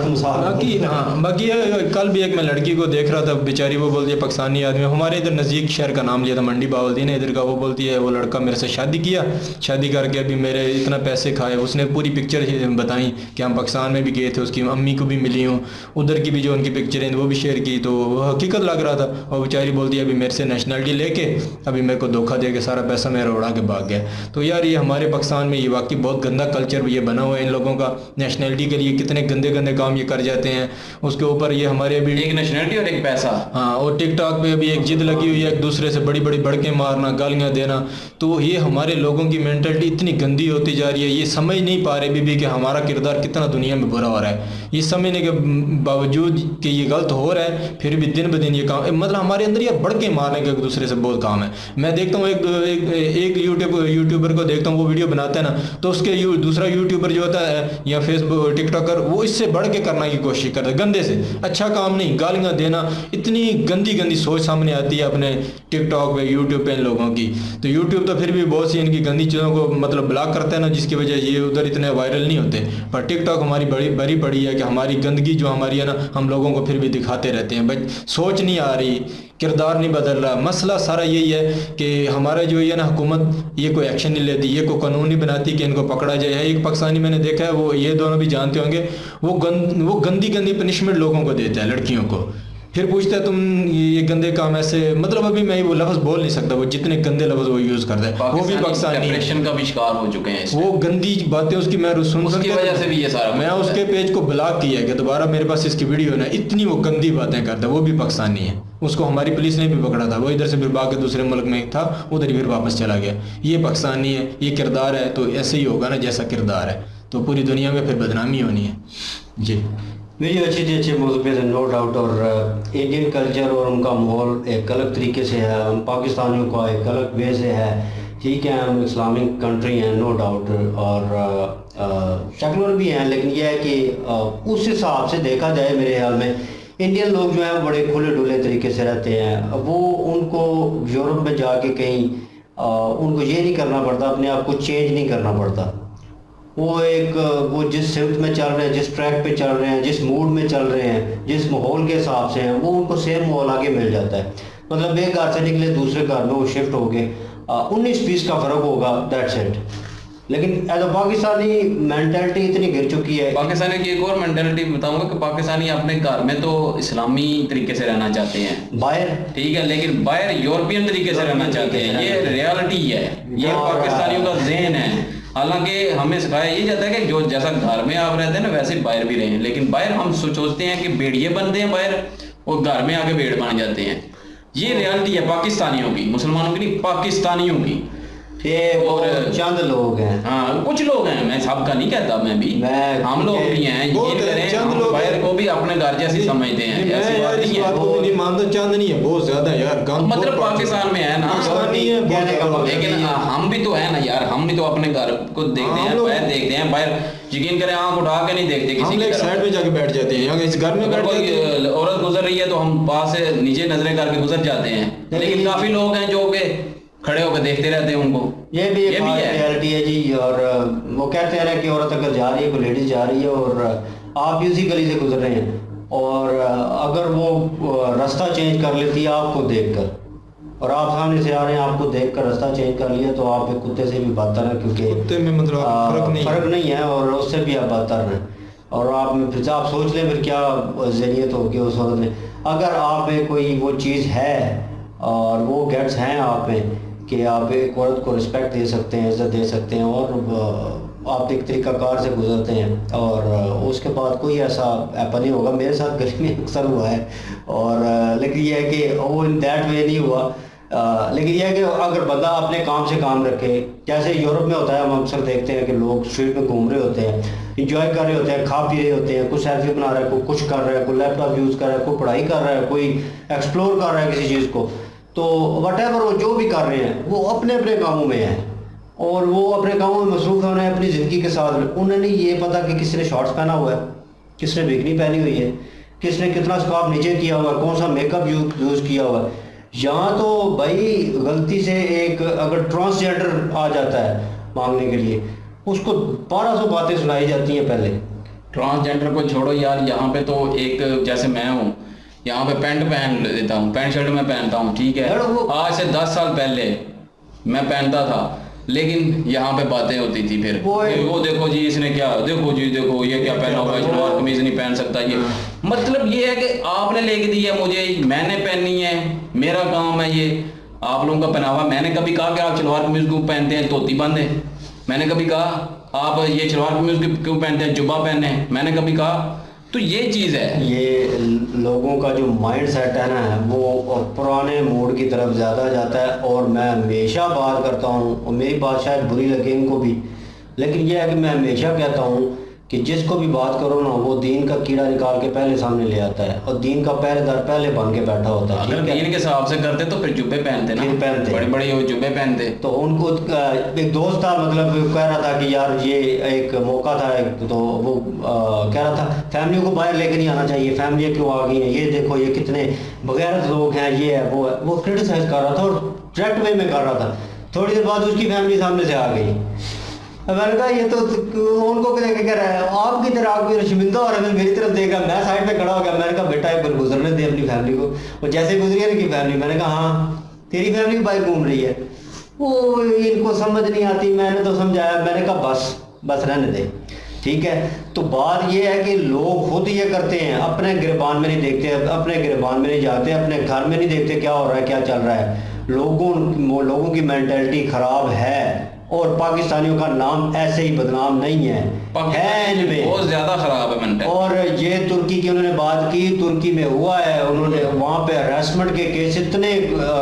बाकी हाँ, बाकी कल भी एक मैं लड़की को देख रहा था, बेचारी वो बोलती है पाकिस्तानी आदमी, हमारे इधर नज़दीक शहर का नाम लिया था, मंडी बावलदीन है इधर का, वो बोलती है वो लड़का मेरे से शादी किया, शादी करके अभी मेरे इतना पैसे खाए। उसने पूरी पिक्चर बताई कि हम पाकिस्तान में भी गए थे, उसकी अम्मी को भी मिली हूँ, उधर की भी जो उनकी पिक्चर है वो भी शेयर की, तो वो हकीकत लग रहा था। और बेचारी बोलती है अभी मेरे से नेशनलिटी लेके अभी मेरे को धोखा दे के सारा पैसा मेरा उड़ा के भाग गया। तो यार ये हमारे पाकिस्तान में ये वाकई बहुत गंदा कल्चर ये बना हुआ है इन लोगों का, नेशनलिटी के लिए कितने गंदे गंदे काम ये कर जाते हैं। उसके ऊपर ये हमारे अभी एक नेशनलिटी और एक पैसा, हाँ, और टिकटॉक पे अभी एक जिद लगी हुई है एक दूसरे से बड़ी बड़ी बड़के मारना, गालियां देना। तो ये हमारे लोगों की मेंटलिटी इतनी गंदी होती जा रही है, ये समझ नहीं पा रहे बीबी कि हमारा किरदार कितना दुनिया में बुरा हो रहा है। ये समझने के बावजूद कि ये गलत हो रहा है, फिर भी दिन ब दिन ये काम, मतलब हमारे अंदर ये बड़के मारने का एक दूसरे से बहुत काम है। मैं देखता हूँ एक एक, एक यूट्यूब यूट्यूबर को देखता हूँ, वो वीडियो बनाता है ना, तो उसके यू, दूसरा यूट्यूबर जो होता है या फेसबुक टिकटॉकर, वो इससे बढ़ के करना की कोशिश करता है, गंदे से। अच्छा काम नहीं, गालियां देना, इतनी गंदी गंदी सोच सामने आती है अपने टिकटॉक पे यूट्यूब पे इन लोगों की। तो यूट्यूब तो फिर भी बहुत सी इनकी गंदी चीज़ों को मतलब ब्लॉक करता है ना, जिसकी वजह ये उधर इतने वायरल नहीं होते। पर टिकटॉक हमारी बड़ी बड़ी पड़ी है कि हमारी गंदगी जो हमारी है ना, हम लोगों को फिर भी दिखाते रहते हैं। भाई सोच नहीं आ रही, किरदार नहीं बदल रहा। मसला सारा यही है कि हमारा जो ये ना हुकूमत ये कोई एक्शन नहीं लेती, ये कोई कानून नहीं बनाती कि इनको पकड़ा जाए। एक पाकिस्तानी मैंने देखा है, वो ये दोनों भी जानते होंगे, वो गंद वो गंदी गंदी पनिशमेंट लोगों को देता है, लड़कियों को। फिर पूछता है तुम ये गंदे काम ऐसे, मतलब अभी मैं वो लफ्ज़ बोल नहीं सकता, वो जितने गंदे लफ्ज़ वो यूज़ करता है, वो भी पाकिस्तानी डिप्रेशन का भी शिकार हो चुके हैं। वो गंदी बातें उसकी मैं सुन उसकी वजह से भी ये सारा, मैं उसके पेज को ब्लॉक किया कि दोबारा मेरे पास इसकी वीडियो ना, इतनी वो गंदी बातें करता है। वो भी पाकिस्तानी है, उसको हमारी पुलिस ने भी पकड़ा था, वो इधर से फिर भाग के दूसरे मुल्क में था, उधर ही फिर वापस चला गया। ये पाकिस्तानी है, ये किरदार है, तो ऐसे ही होगा ना जैसा किरदार है, तो पूरी दुनिया में फिर बदनामी होनी है जी। नहीं, अच्छे अच्छे मौजूद पे नो डाउट। और इंडियन कल्चर और उनका माहौल एक अलग तरीके से है, हम पाकिस्तानियों का एक अलग वे से है। ठीक है, हम इस्लामिक कंट्री हैं नो डाउट, और सेकुलर भी हैं, लेकिन यह है कि आ, उस हिसाब से देखा जाए मेरे ख्याल में इंडियन लोग जो हैं बड़े खुले डुले तरीके से रहते हैं। वो उनको यूरोप में जाके कहीं आ, उनको ये नहीं करना पड़ता, अपने आप को चेंज नहीं करना पड़ता। वो एक वो जिस सिमत में चल रहे हैं, जिस ट्रैक पे चल रहे हैं, जिस मूड में चल रहे हैं, जिस माहौल के हिसाब से हैं, वो उनको सेम माहौल आगे मिल जाता है। मतलब एक घर से निकले दूसरे घर में वो शिफ्ट हो गए, उन्नीस बीस का फ़र्क होगा, दैट्स इट। लेकिन एज अ पाकिस्तानी मेंटालिटी इतनी गिर चुकी है। पाकिस्तानी की एक और मेंटालिटी बताऊंगा कि पाकिस्तानी अपने घर में तो इस्लामी तरीके से रहना चाहते हैं, बाहर ठीक है, लेकिन बाहर यूरोपियन तरीके से रहना चाहते हैं। ये रियलिटी है, ये पाकिस्तानियों का ज़हन है। हालांकि हमें सिखाया ये जाता है कि जो जैसा घर में आप रहते हैं ना वैसे बाहर भी रहें, लेकिन बाहर हम सोचते हैं कि भेड़िए बनते हैं बाहर और घर में आके भेड़ बन जाते हैं। ये रियलिटी है पाकिस्तानियों की, मुसलमानों की नहीं, पाकिस्तानियों की। ये और चंद लोग हैं, हाँ कुछ लोग हैं, मैं सबका नहीं कहता, मैं भी मैं हम लोग भी हैं, यकीन करें हम बाहर को भी अपने घर जैसी समझते हैं। मैं ऐसी बात यार इस नहीं बात है, को नहीं मानता, चंद नहीं है, बहुत ज्यादा यार, गंद मतलब पाकिस्तान में है ना, पाकिस्तानी है, बहुत कहने का ज्यादा। मतलब लेकिन हम भी तो है ना यार, हम भी तो अपने घर को देखते हाँ, हैं, हम लोग- बाहर देखते हैं, बाहर यकीन करें आंख उठा के नहीं देखते किसी हम की एक तरफ। साइड में जाके बैठ जाते हैं, अगर इस घर में अगर बैठ कोई जाते हैं औरत गुजर रही है तो हम पास से नीचे नजरें करके गुजर जाते हैं, लेकिन काफी लोग हैं जो के खड़े होकर देखते रहते हैं उनको। ये भी ये एक भी है रियलिटी है जी। और वो कहते हैं ना कि औरत अगर जा रही है, कोई लेडीज जा रही है और आप भी उसी गली से गुजर रहे हैं और अगर वो रास्ता चेंज कर लेती है आपको देखकर, और आप सामने से आ रहे हैं आपको देखकर रास्ता चेंज कर लिया, तो आप एक कुत्ते से भी बदतर हैं, क्योंकि कुत्ते में मतलब आ, फर्क नहीं फर्क नहीं है और उससे भी आप बदतर हैं। और आप में फिर आप सोच लें फिर क्या ज़हनियत होगी उस औरत में। अगर आप में कोई वो चीज़ है और वो गेट्स हैं आप में कि आप एक औरत को रिस्पेक्ट दे सकते हैं, इज्जत दे सकते हैं और आप एक तरीक़ाकार से गुजरते हैं, और उसके बाद कोई ऐसा ऐपा नहीं होगा। मेरे साथ गली में अक्सर हुआ है, और लेकिन यह है कि वो इन दैट वे नहीं हुआ। आ, लेकिन यह है कि अगर बंदा अपने काम से काम रखे, जैसे यूरोप में होता है, हम अक्सर देखते हैं कि लोग स्ट्रीट में घूम रहे होते हैं, इंजॉय कर रहे होते हैं, खा पी रहे होते हैं, कुछ सेल्फी बना रहा है, कोई कुछ कर रहा है, कोई लैपटॉप यूज़ कर रहा है, कोई पढ़ाई कर रहा है, कोई एक्सप्लोर कर रहा है किसी चीज़ को, तो वट एवर वो जो भी कर रहे हैं वो अपने अपने कामों में हैं और वो अपने कामों में मसरूफ़ है, उन्हें अपनी ज़िंदगी के साथ उन्हें नहीं ये पता कि किसने शॉर्ट्स पहना हुआ है, किसने बिकनी पहनी हुई है, किसने कितना स्कार्फ नीचे किया हुआ है, कौन सा मेकअप यूज़ किया हुआ है। यहाँ तो भाई गलती से एक अगर ट्रांसजेंडर आ जाता है मांगने के लिए, उसको बारह सौ बातें सुनाई जाती हैं पहले। ट्रांसजेंडर को छोड़ो यार, यहाँ पे तो एक जैसे मैं हूँ, यहाँ पे पैंट पहन लेता हूँ, पैंट शर्ट में पहनता हूँ, ठीक है, आज से दस साल पहले मैं पहनता था, लेकिन यहाँ पे बातें होती थी फिर वो, वो देखो जी इसने क्या, देखो जी देखो ये क्या पहना हुआ है, सलवार कमीज नहीं पहन सकता ये। मतलब ये है कि आपने लेके दी है मुझे, मैंने पहननी है, मेरा काम है ये, आप लोगों का पहनावा। मैंने कभी कहा कि आप सलवार कमीज क्यों पहनते हैं, धोती बांधे? मैंने कभी कहा आप ये सलवार कमीज क्यों पहनते हैं, जुब्बा पहने? मैंने कभी कहा? तो ये चीज़ है, ये लोगों का जो माइंड सेट है ना वो पुराने मोड की तरफ ज़्यादा जाता है। और मैं हमेशा बात करता हूँ, और मेरी बात शायद बुरी लगे इनको भी, लेकिन यह है कि मैं हमेशा कहता हूँ कि जिसको भी बात करो ना वो दीन का कीड़ा निकाल के पहले सामने ले आता है और दीन का पहरेदार पहले बन के बैठा होता है। अगर दीन के हिसाब से करते तो फिर जुब्बे पहनते ना, पहनते बड़े बड़े वो जुब्बे पहनते। तो उनको एक दोस्त था, मतलब कह रहा था कि यार ये एक मौका था एक, तो वो आ, कह रहा था फैमिली को बाहर लेके नहीं आना चाहिए, फैमिली क्यों आ गई है, ये देखो ये कितने बगैरत लोग हैं, ये है वो है, वो क्रिटिसाइज कर रहा था और डायरेक्ट वे में कर रहा था। थोड़ी देर बाद उसकी फैमिली सामने से आ गई। मैंने कहा ये तो उनको लेके कह रहा है, आपकी तरह आपकी शर्मिंदा हो रहा है, मेरी तरफ देखा, मैं साइड पे खड़ा हो गया। मैंने कहा बेटा एक बार गुजरने दे अपनी फैमिली को। और जैसे गुजरी है ना की फैमिली, मैंने कहा हाँ तेरी फैमिली बाइक घूम रही है, वो इनको समझ नहीं आती। मैंने तो समझाया, मैंने कहा बस बस रहने दे, ठीक है। तो बात ये है कि लोग खुद ये करते हैं, अपने गिरबान में नहीं देखते, अपने गिरबान में नहीं जाते, अपने घर में नहीं देखते क्या हो रहा है, क्या चल रहा है। लोगों लोगों की मेंटालिटी खराब है और पाकिस्तानियों का नाम ऐसे ही बदनाम नहीं है, है इनमें बहुत ज्यादा खराब है मेंटल। और ये तुर्की की उन्होंने बात की, तुर्की में हुआ है, उन्होंने वहाँ पे हरासमेंट के केस इतने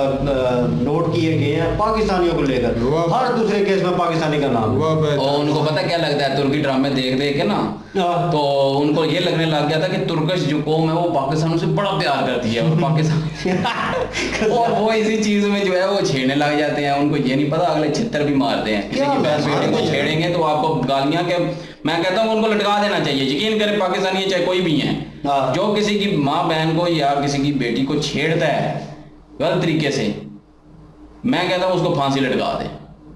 नोट किए गए हैं पाकिस्तानियों को लेकर, हर दूसरे केस में पाकिस्तानी का नाम। और उनको पता क्या लगता है, तुर्की ड्रामे देख देख के ना, तो उनको ये लगने लग गया था कि तुर्किश जो कौम है वो पाकिस्तान से बड़ा प्यार करती है और पाकिस्तान और वो इसी चीज में जो है वो छेड़ने लग जाते हैं। उनको ये नहीं पता अगले छितर भी मारते हैं। किसी की बहन बेटी को छेड़ेंगे तो आपको गालियां के, मैं कहता हूँ उनको लटका देना चाहिए। यकीन करें पाकिस्तानी चाहे कोई भी है, जो किसी की माँ बहन को या किसी की बेटी को छेड़ता है गलत तरीके से, मैं कहता हूँ उसको फांसी लटका दे।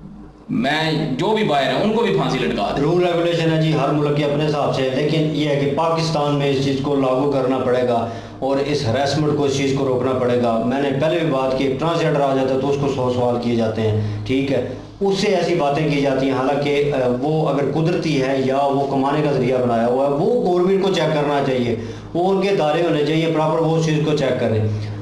मैं जो भी बाहर है उनको भी फांसी लटका दे। रूल रेगुलेशन है जी हर मुल्क के अपने हिसाब से, लेकिन ये है कि पाकिस्तान में इस चीज़ को लागू करना पड़ेगा और इस हरासमेंट को, इस चीज़ को रोकना पड़ेगा। मैंने पहले भी बात की, ट्रांसजेंडर आ जाता है तो उसको सौ सवाल किए जाते हैं, ठीक है, उससे ऐसी बातें की जाती हैं। हालांकि वो अगर कुदरती है या वो कमाने का जरिया बनाया हुआ है, वो गवर्नमेंट को चेक करना चाहिए, वो उनके दायरे होने चाहिए प्रॉपर, वो उस चीज़ को चेक करें।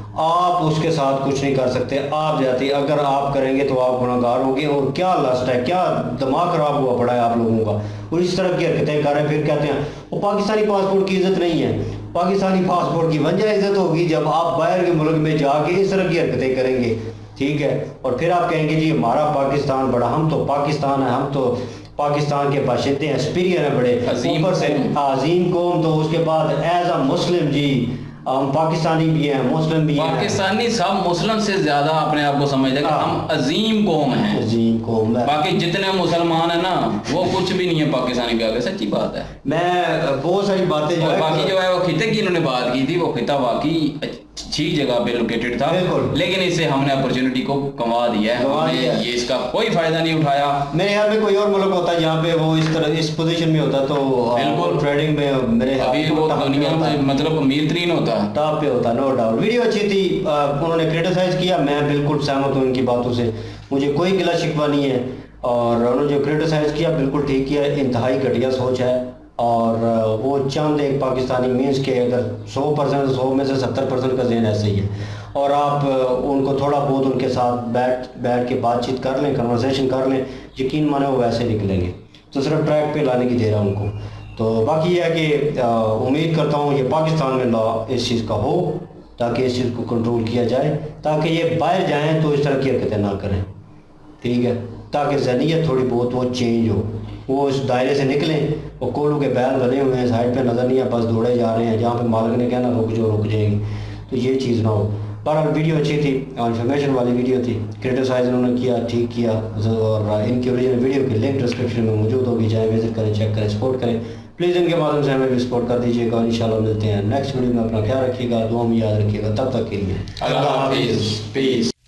आप उसके साथ कुछ नहीं कर सकते। आप जाते, अगर आप करेंगे तो आप गुनाहगार होंगे। और क्या लस्ट है, क्या दिमाग खराब हुआ पड़ा है आप लोगों का, और इस तरह की हरकतें कर रहे हैं। फिर कहते हैं वो पाकिस्तानी पासपोर्ट की इज्जत नहीं है। पाकिस्तानी पासपोर्ट की वजह इज्जत होगी जब आप बाहर के मुल्क में जाके इस तरह की हरकतें करेंगे, ठीक है। और फिर आप कहेंगे जी हमारा पाकिस्तान बड़ा, हम तो पाकिस्तान है, हम तो पाकिस्तान के बाशिंदे हैं, सुपीरियर है, बड़े ऊपर से अजीम कौम। तो उसके बाद एज अ मुस्लिम जी हम पाकिस्तानी भी हैं, मुस्लिम भी हैं। पाकिस्तानी सब मुस्लिम से ज्यादा अपने आप को समझते हैं कि हम अजीम कौम हैं, अजीम कौम है। बाकी जितने मुसलमान है ना वो कुछ भी नहीं है पाकिस्तानी के आगे। सच्ची बात है। मैं बहुत सारी बातें जो है, बाकी जो है वो खिते की इन्होंने बात की थी, वो खिता वाकई अच्छी जगह पे लोकेटेड था, लेकिन इससे हमने अपॉर्चुनिटी को कमा दिया है, हमने ये इसका कोई फायदा नहीं उठाया। मेरे ख्याल में कोई और मुल्क होता है जहाँ पे वो इस तरह इस पोजीशन में होता तो बिल्कुल ट्रेडिंग में मेरे अभी वो दुनिया में मतलब अमीर तरीन होता, टॉप पे होता, नो डाउट। वीडियो अच्छी थी, उन्होंने क्रिटिसाइज किया, मैं बिल्कुल सहमत हूँ उनकी बातों से, मुझे कोई गिला शिकवा नहीं है। और उन्होंने जो क्रिटिसाइज किया बिल्कुल ठीक किया, इंतहाई घटिया सोच है। और वो चंद एक पाकिस्तानी मीन्स के अगर सौ परसेंट सौ में से सत्तर परसेंट का जहन ऐसे ही है। और आप उनको थोड़ा बहुत उनके साथ बैठ बैठ के बातचीत कर लें, कन्वर्सेशन कर लें, यकीन माने वो वैसे निकलेंगे। तो सिर्फ ट्रैक पे लाने की देर है उनको। तो बाकी ये है कि उम्मीद करता हूँ ये पाकिस्तान में लॉ इस चीज़ का हो, ताकि इस चीज़ को कंट्रोल किया जाए, ताकि ये बाहर जाएँ तो इस तरह की हरकतें ना करें, ठीक है। ताकि ज़हनियत थोड़ी बहुत वो चेंज हो, वो इस दायरे से निकलें। वो कोलू के बैल बने हुए हैं, साइड पे नज़र नहीं है, बस दौड़े जा रहे हैं, जहाँ पे मालिक ने कहना रुक जाओ रुक जाएंगे, तो ये चीज़ ना हो। बहरहाल वीडियो अच्छी थी, इन्फॉर्मेशन वाली वीडियो थी, क्रिटिसाइज उन्होंने किया, ठीक किया। और इनकी ओरिजिनल वीडियो की लिंक डिस्क्रिप्शन में मौजूद होगी, चाहे विजिट करें, चेक करें, सपोर्ट करें प्लीज़। इनके माध्यम से हमें भी सपोर्ट कर दीजिएगा। और इंशाल्लाह मिलते हैं नेक्स्ट वीडियो में। अपना ख्याल रखिएगा, दुआ में याद रखिएगा। तब तक के लिए अल्लाह हाफिज़, पीस।